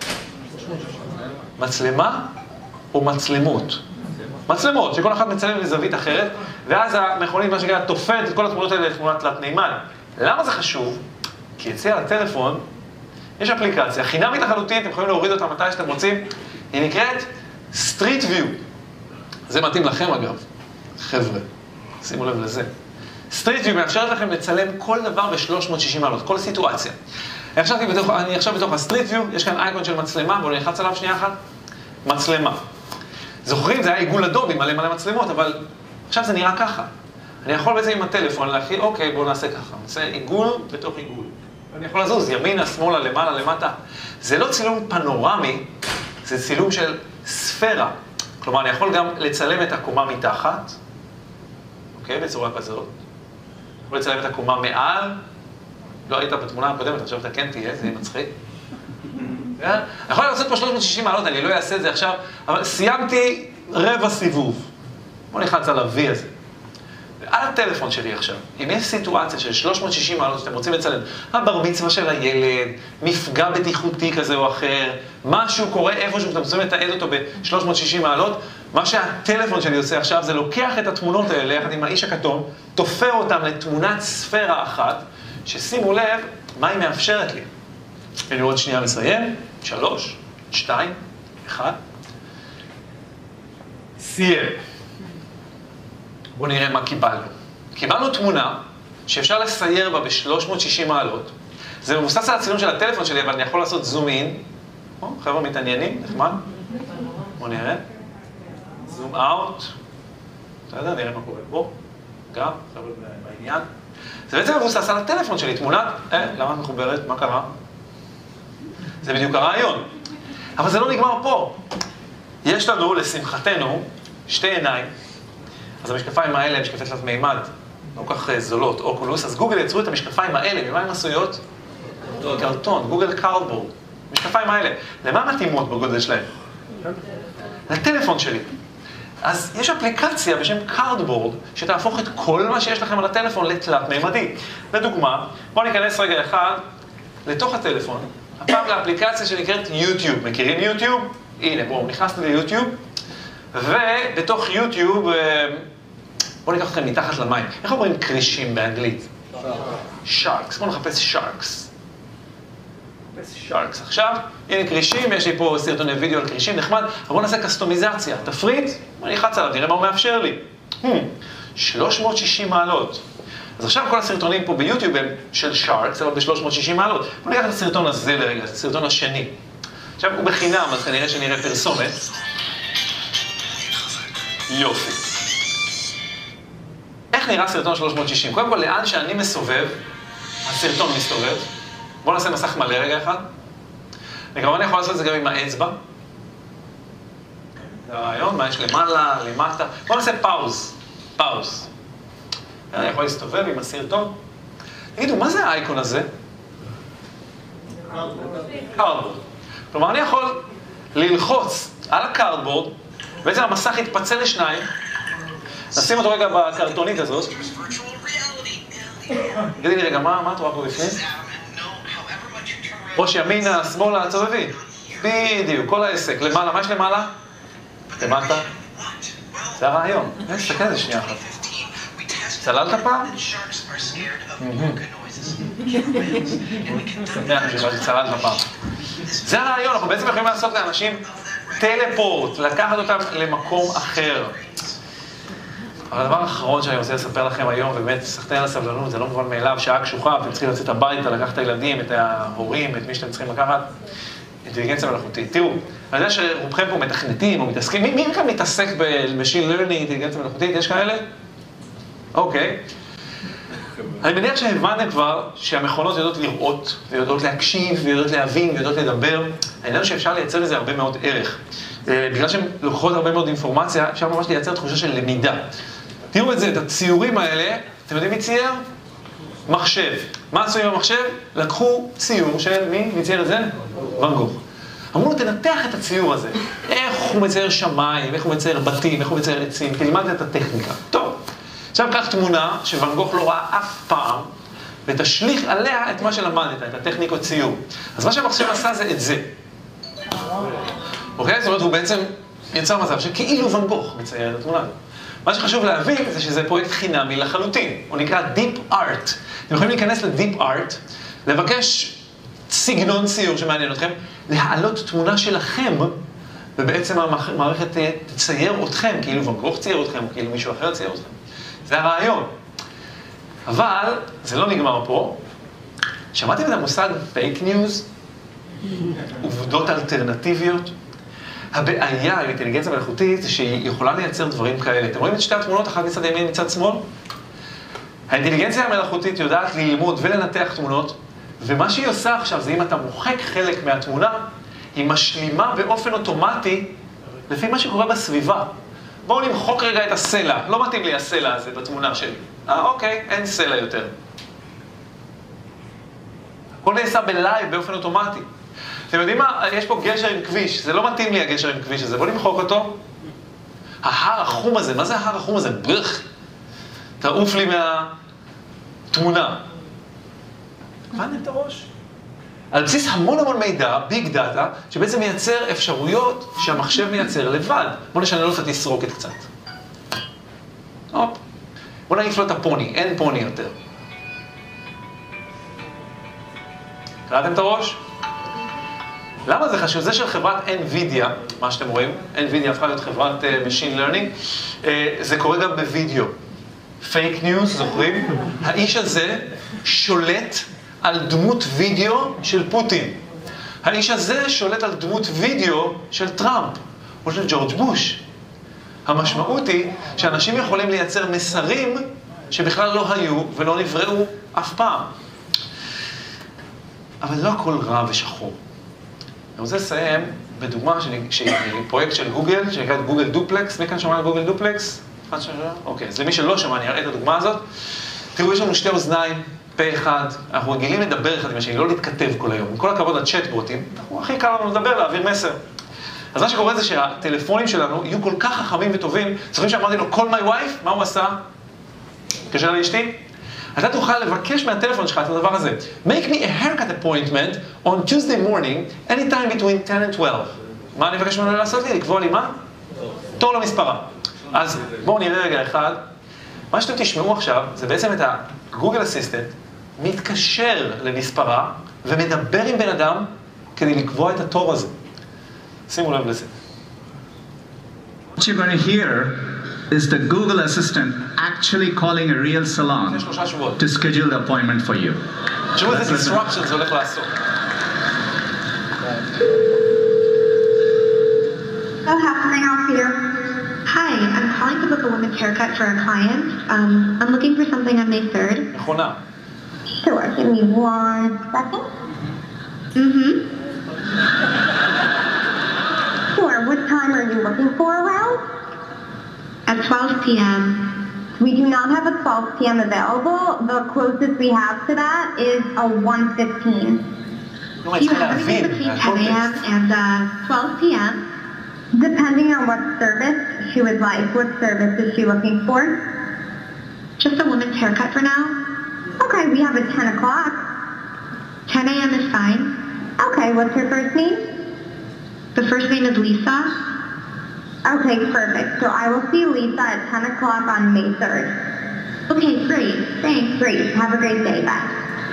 A: מצלמה או מצלמות? מצלמות, שכל אחת מצלם לזווית אחרת, ואז המכונית, מה שגאה, תופנת את כל התמונות האלה לתמונת תלת מימד. למה זה חשוב? כי אצלי על הטלפון יש אפליקציה, חינמית לחלוטין, אתם יכולים להוריד אותה מתי שאתם רוצים, היא נקראת Street View. זה מתאים לכם אגב, חבר'ה, שימו לב לזה. Street View מאפשרת לכם לצלם כל דבר ב-360 מעלות, כל סיטואציה. אני עכשיו בתוך ה-Street View, יש כאן אייקון של מצלמה, בואו נלחץ עליו שנייה אחת. מצלמה. זוכרים, זה היה עיגול אדום עם מלא מצלמות, אבל עכשיו זה נראה ככה. אני יכול בעצם עם הטלפון להכין, אוקיי, בואו נעשה ככה. נעשה עיגול בתוך עיגול. אני יכול לזוז ימינה, שמאלה, למעלה, למטה. זה לא צילום פנורמי, זה צילום של ספירה. כלומר, אני יכול גם לצלם את הקומה מתחת, אוקיי, בצורה כזאת. יכול לצלם את הקומה מעל, לא היית בתמונה הקודמת, עכשיו אתה כן תהיה, זה יהיה מצחיק. אני יכול לעשות פה 360 מעלות, אני לא אעשה את זה עכשיו, אבל סיימתי רבע סיבוב. בואו נחלץ על ה-V הזה. ועל הטלפון שלי עכשיו, אם יש סיטואציה של 360 מעלות שאתם רוצים לצלם, הבר מצווה של הילד, מפגע בטיחותי כזה או אחר, משהו קורה איפשהו שאתם רוצים לתעד אותו ב-360 מעלות, מה שהטלפון שלי עושה עכשיו זה לוקח את התמונות האלה, יחד עם האיש הכתום, תופר אותם לתמונת ספירה אחת, ששימו לב מה היא מאפשרת לי. אני עוד שנייה לסיים, 3, 2, 1. סיים. בואו נראה מה קיבלנו. קיבלנו תמונה שאפשר לסייר בה ב-360 מעלות. זה מבוסס על הצילום של הטלפון שלי, אבל אני יכול לעשות זום אין. חבר'ה מתעניינים, נחמד. בואו נראה. זום אאוט. בסדר, נראה מה קורה פה. גם, חבר'ה בעניין. זה בעצם מבוסס על הטלפון שלי, תמונת... למה את מחוברת? מה קרה? זה בדיוק הרעיון. אבל זה לא נגמר פה. יש לנו, לשמחתנו, שתי עיניים. אז המשקפיים האלה הם משקפי תלת מימד, לא כך זולות, אוקולוס. אז גוגל יצרו את המשקפיים האלה, ממה הן עשויות? קרטון, גוגל קארדבורד. המשקפיים האלה. למה מתאימות בגודל שלהם? לטלפון שלי. אז יש אפליקציה בשם Cardboard, שתהפוך את כל מה שיש לכם על הטלפון לתלת-ממדי. לדוגמה, בואו ניכנס רגע אחד לתוך הטלפון, הפעם לאפליקציה שנקראת יוטיוב. מכירים יוטיוב? הנה, בואו, נכנסתי ליוטיוב, ובתוך יוטיוב, בואו ניקח אתכם מתחת למים. איך אומרים קרישים באנגלית? שרקס. בואו נחפש שרקס. שרקס. עכשיו, הנה קרישים, יש לי פה סרטוני וידאו על קרישים, נחמד. אבל בואו נעשה קסטומיזציה. תפריט, אני אחץ עליו, נראה מה הוא מאפשר לי. 360 מעלות. אז עכשיו כל הסרטונים פה ביוטיוב הם של שרקס, אבל ב-360 מעלות. בואו ניקח את הסרטון הזה לרגע, את הסרטון השני. עכשיו הוא בחינם, אז כנראה שנראה פרסומת. יופי. איך נראה סרטון 360? קודם כל, לאן שאני מסובב, הסרטון מסתובב. בואו נעשה מסך מלא רגע אחד. וכמובן אני יכול לעשות את זה גם עם האצבע. זה הרעיון, מה יש למעלה, למטה. בואו נעשה פאוז. פאוז. אני יכול להסתובב עם הסרטון. תגידו, מה זה האייקון הזה? קארדבורד. כלומר, אני יכול ללחוץ על הקארדבורד, בעצם המסך יתפצל לשניים, נשים אותו רגע בקרטונית הזאת. תגידי לי רגע, מה את רואה פה בפנים? ראש ימינה, שמאלה, צובבי. בדיוק, כל העסק. למעלה, מה יש למעלה? למטה. זה הרעיון. תסתכל על זה שנייה אחת. צללת פעם? צללת פעם. זה הרעיון, אנחנו בעצם יכולים לעשות לאנשים טלפורט, לקחת אותם למקום אחר. אבל הדבר האחרון שאני רוצה לספר לכם היום, ובאמת סחטיין על הסבלנות, זה לא מובן מאליו, שעה קשוחה, אתם צריכים לצאת הביתה, לקחת את הילדים, את ההורים, את מי שאתם צריכים לקחת. אינטליגנציה מלאכותית. תראו, אני יודע שרובכם פה מתכנתים או מתעסקים, מי כאן מתעסק ב-machine learning, אינטליגנציה מלאכותית? יש כאלה? אוקיי. אני מניח שהבנתם כבר שהמכונות יודעות לראות, ויודעות להקשיב, ויודעות להבין, ויודעות לדבר. אני יודע שאפשר לייצר לזה הרבה מאוד ערך. בגלל שהן לוקחות הרבה מאוד אינפורמציה, אפשר ממש לייצר תחושה של למידה. תראו את זה, את הציורים האלה, אתם יודעים מי צייר? מחשב. מה עשו עם המחשב? לקחו ציור של מי צייר את זה? ואן גוך. אמרו לו, תנתח את הציור הזה. איך הוא מצייר שמיים, איך הוא מצייר בתים, איך הוא מצייר עצים, תלמד את הטכניקה. טוב. עכשיו קח תמונה שוואן גוך לא ראה אף פעם, ותשליך עליה את מה שלמדת, את הטכניקות ציור. אז מה שהמחשב עשה זה את זה. אוקיי? זאת אומרת, הוא בעצם יצר מצב שכאילו ואן גוך מצייר את התמונה. מה שחשוב להבין זה שזה פרויקט חינמי לחלוטין. הוא נקרא Deep Art. אתם יכולים להיכנס ל-Deep Art, לבקש סגנון ציור שמעניין אתכם, להעלות תמונה שלכם, ובעצם המערכת תצייר אתכם, כאילו ואן גוך צייר אתכם, או כאילו מישהו אחר צייר אתכם. זה הרעיון. אבל זה לא נגמר פה. שמעתם את המושג פייק ניוז? עובדות אלטרנטיביות? הבעיה עם אינטליגנציה מלאכותית זה שהיא יכולה לייצר דברים כאלה. אתם רואים את שתי התמונות, אחת מצד ימין מצד שמאל? האינטליגנציה המלאכותית יודעת ללמוד ולנתח תמונות, ומה שהיא עושה עכשיו זה אם אתה מוחק חלק מהתמונה, היא משלימה באופן אוטומטי לפי מה שקורה בסביבה. בואו נמחוק רגע את הסלע. לא מתאים לי הסלע הזה בתמונה שלי. אוקיי, אין סלע יותר. הכל נעשה בלייב באופן אוטומטי. אתם יודעים מה? יש פה גשר עם כביש. זה לא מתאים לי הגשר עם כביש הזה. בואו נמחוק אותו. ההר החום הזה, מה זה ההר החום הזה? ברך. תעוף לי מהתמונה. הבנתם את הראש? על בסיס המון המון מידע, ביג דאטה, שבעצם מייצר אפשרויות שהמחשב מייצר לבד. בואו נשנה לו את התסרוקת קצת. הופ. בואו נעיף לו את הפוני, אין פוני יותר. קראתם את הראש? למה זה חשוב? זה של חברת NVIDIA, מה שאתם רואים, NVIDIA הפכה להיות חברת Machine Learning, זה קורה גם בווידאו. פייק ניוז, זוכרים? האיש הזה שולט על דמות וידאו של פוטין. האיש הזה שולט על דמות וידאו של טראמפ, או של ג'ורג' בוש. המשמעות היא שאנשים יכולים לייצר מסרים שבכלל לא היו ולא נבראו אף פעם. אבל לא הכל רע ושחור. אני רוצה לסיים בדוגמה של פרויקט של גוגל, שנקרא גוגל דופלקס. מי כאן שמע על גוגל דופלקס? אוקיי, אז למי שלא שמע, אני אראה את הדוגמה הזאת. תראו, יש לנו שתי אוזניים, פה אחד, אנחנו רגילים לדבר אחד עם השני, לא להתכתב כל היום. עם כל הכבוד לצ'טבוטים, הכי קל לנו לדבר, להעביר מסר. אז מה שקורה זה שהטלפונים שלנו יהיו כל כך חכמים וטובים. זוכרים שאמרתי לו, call my wife, מה הוא עשה? קשר לאשתי? אתה תוכל לבקש מהטלפון שלך את הדבר הזה. Make me a haircut appointment on Tuesday morning, anytime between 10 and 12. מה אני מבקש ממנו לעשות לי? לקבוע לי מה? תור למספרה. אז בואו נראה רגע אחד. מה שאתם תשמעו עכשיו זה בעצם את הגוגל אסיסטנט מתקשר למספרה ומדבר עם בן אדם כדי לקבוע את התור הזה. שימו לב לזה.
M: What you're going to hear is the Google Assistant actually calling a real salon to schedule the appointment for you.
A: תשמעו איזה disruption זה הולך לעשות.
N: So how can I help you? Hi, I'm calling to book a women's haircut for a client. I'm looking for something on May 3rd.
A: נכונה.
N: Sure, give me 1 second. Sure, what time are you looking for around? At 12 p.m. We do not have a 12 p.m. available. The closest we have to that is a 1:15. Do you have anything between 10 a.m. and 12 p.m.? Depending on what service she would like. What service is she looking for? Just a woman's haircut for now. Okay, we have a 10 o'clock. 10 a.m. is fine. Okay, what's her first name? The first name is Lisa. Okay, perfect. So I will see Lisa at 10 o'clock on May 3rd. Okay, great. Thanks, great. Have a great day. Bye.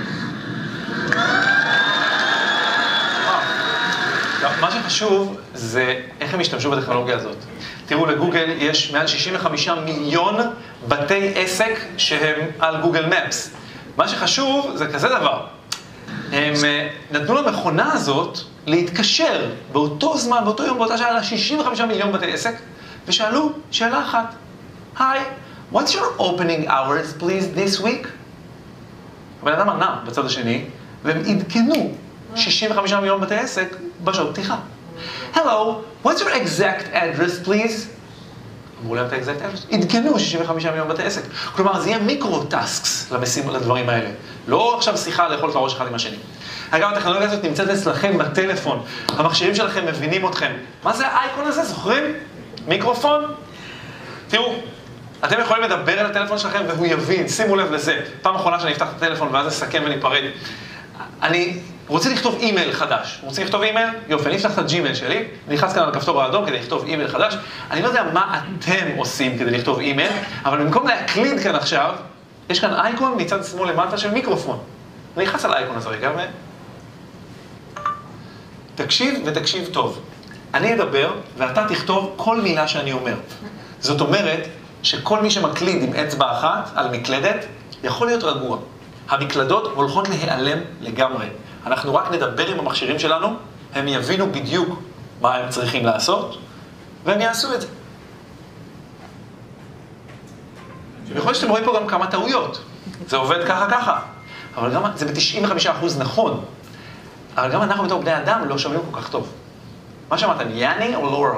A: מה שחשוב זה איך הם השתמשו בטכנולוגיה הזאת. תראו, לגוגל יש מעל 65 מיליון בתי עסק שהם על גוגל מפס. מה שחשוב זה כזה דבר. הם נתנו למכונה הזאת להתקשר באותו זמן, באותו יום, באותה שעה, ל-65 מיליון בתי עסק, ושאלו שאלה אחת. Hi, what's your opening hours, please, this week? הבן אדם ענה בצד השני, והם עדכנו 65 מיליון בתי עסק בשעות פתיחה. Hello, what's your exact address, please? אמרו להם את ה-exact address. עדכנו 65 מיליון בתי עסק. כלומר, זה יהיה מיקרו-טסקס לדברים האלה. לא עכשיו שיחה לאכול את הראש אחד עם השני. אגב, הטכנולוגיה הזאת נמצאת אצלכם בטלפון. המכשירים שלכם מבינים אתכם. מה זה האייקון הזה? זוכרים? מיקרופון? תראו, אתם יכולים לדבר על הטלפון שלכם והוא יבין. שימו לב לזה. פעם אחרונה שאני אפתח את הטלפון ואז אסכם וניפרד. אני רוצה לכתוב אימייל חדש. רוצים לכתוב אימייל? יופי, אני אפתח את הג'ימייל שלי, אני נכנס כאן על הכפתור האדום כדי לכתוב אימייל חדש. אני לא יודע מה אתם עושים כדי לכתוב אימייל, אבל במקום להקליד כאן עכשיו, יש כאן אייקון מצד שמאל למטה של מיקרופון. אני נכנס על האייקון הזה רגע, תקשיב ותקשיב טוב. אני אדבר ואתה תכתוב כל מילה שאני אומר. זאת אומרת שכל מי שמקליד עם אצבע אחת על מקלדת יכול להיות רגוע. המקלדות הולכות להיעלם לגמרי. אנחנו רק נדבר עם המכשירים שלנו, הם יבינו בדיוק מה הם צריכים לעשות, והם יעשו את זה. יכול להיות שאתם רואים פה גם כמה טעויות. זה עובד ככה, אבל גם זה ב-95% נכון. אבל גם אנחנו בתור בני אדם לא שומעים כל כך טוב. מה שמעתם, יאני או לורל?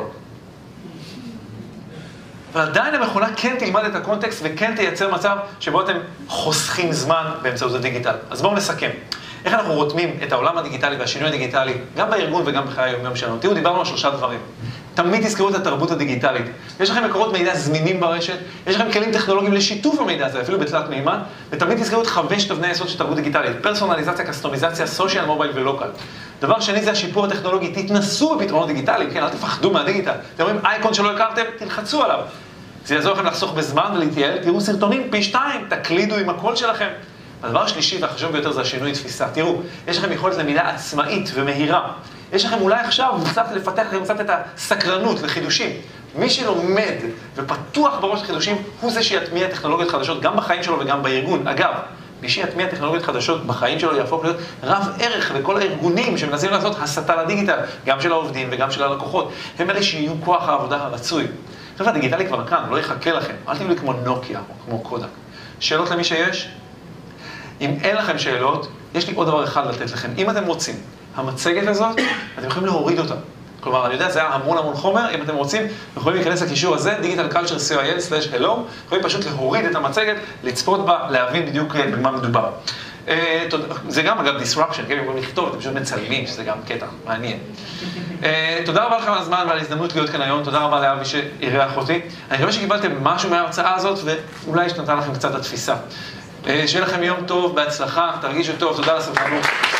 A: ועדיין המכונה כן תלמד את הקונטקסט וכן תייצר מצב שבו אתם חוסכים זמן באמצעות הדיגיטל. אז בואו נסכם. איך אנחנו רותמים את העולם הדיגיטלי והשינוי הדיגיטלי, גם בארגון וגם בחיי היום-יום שלנו? תראו, דיברנו על 3 דברים. תמיד תזכרו את התרבות הדיגיטלית. יש לכם מקורות מידע זמינים ברשת, יש לכם כלים טכנולוגיים לשיתוף המידע הזה, אפילו בתלת מימד, ותמיד תזכרו את 5 אבני היסוד של תרבות דיגיטלית, פרסונליזציה, קסטומיזציה, סושיאל, מובייל ולוקל. דבר שני זה השיפור הטכנולוגי, תתנסו בפתרונות דיגיטליים, כן, אל תפחדו מהדיגיטל. אתם רואים אייקון שלא הכרתם, תלחצו עליו. זה יעזור לכם לחסוך בזמן ולהתייעל, תראו סרטונים פי 2, תקלידו עם הקול שלכם. הדבר השלישי והחשוב ביותר זה השינוי תפיסה. תראו, יש לכם יכולת למידה עצמאית ומהירה. יש לכם אולי עכשיו קצת לפתח לכם קצת את הסקרנות לחידושים. מי שלומד ופתוח בראש לחידושים, הוא זה שיטמיע טכנולוגיות חדשות גם בחיים שלו וגם בארגון. אגב, מי שיטמיע טכנולוגיות חדשות בחיים שלו יהפוך להיות רב ערך לכל הארגונים שמנסים לעשות הסתה לדיגיטל, גם של העובדים וגם של הלקוחות. הם אלה שיהיו כוח העבודה הרצוי. עכשיו, הדיגיטלי כבר כאן, לא יחכה לכם. אל תהיו לי כמו נוקיה או כמו קודק. שאלות למי שיש? אם אין לכם שאלות, יש לי עוד דבר אחד לתת לכם. אם אתם רוצים, המצגת הזאת, אתם יכולים להוריד אותה. כלומר, אני יודע, זה היה המון חומר. אם אתם רוצים, אתם יכולים להיכנס לקישור הזה, digitalculture.co.il/hello. יכולים פשוט להוריד את המצגת, לצפות בה, להבין בדיוק במה מדובר. זה גם אגב disruption, כן, במקום לכתוב, אתם פשוט מצלמים, שזה גם קטע מעניין. תודה רבה לכם על הזמן ועל ההזדמנות להיות כאן היום, תודה רבה לאבי שאירח אותי. אני חושב שקיבלתם משהו מההרצאה הזאת, ואולי שנתן לכם קצת התפיסה. שיהיה לכם יום טוב, בהצלחה, תרגישו טוב, תודה על הסבלנות.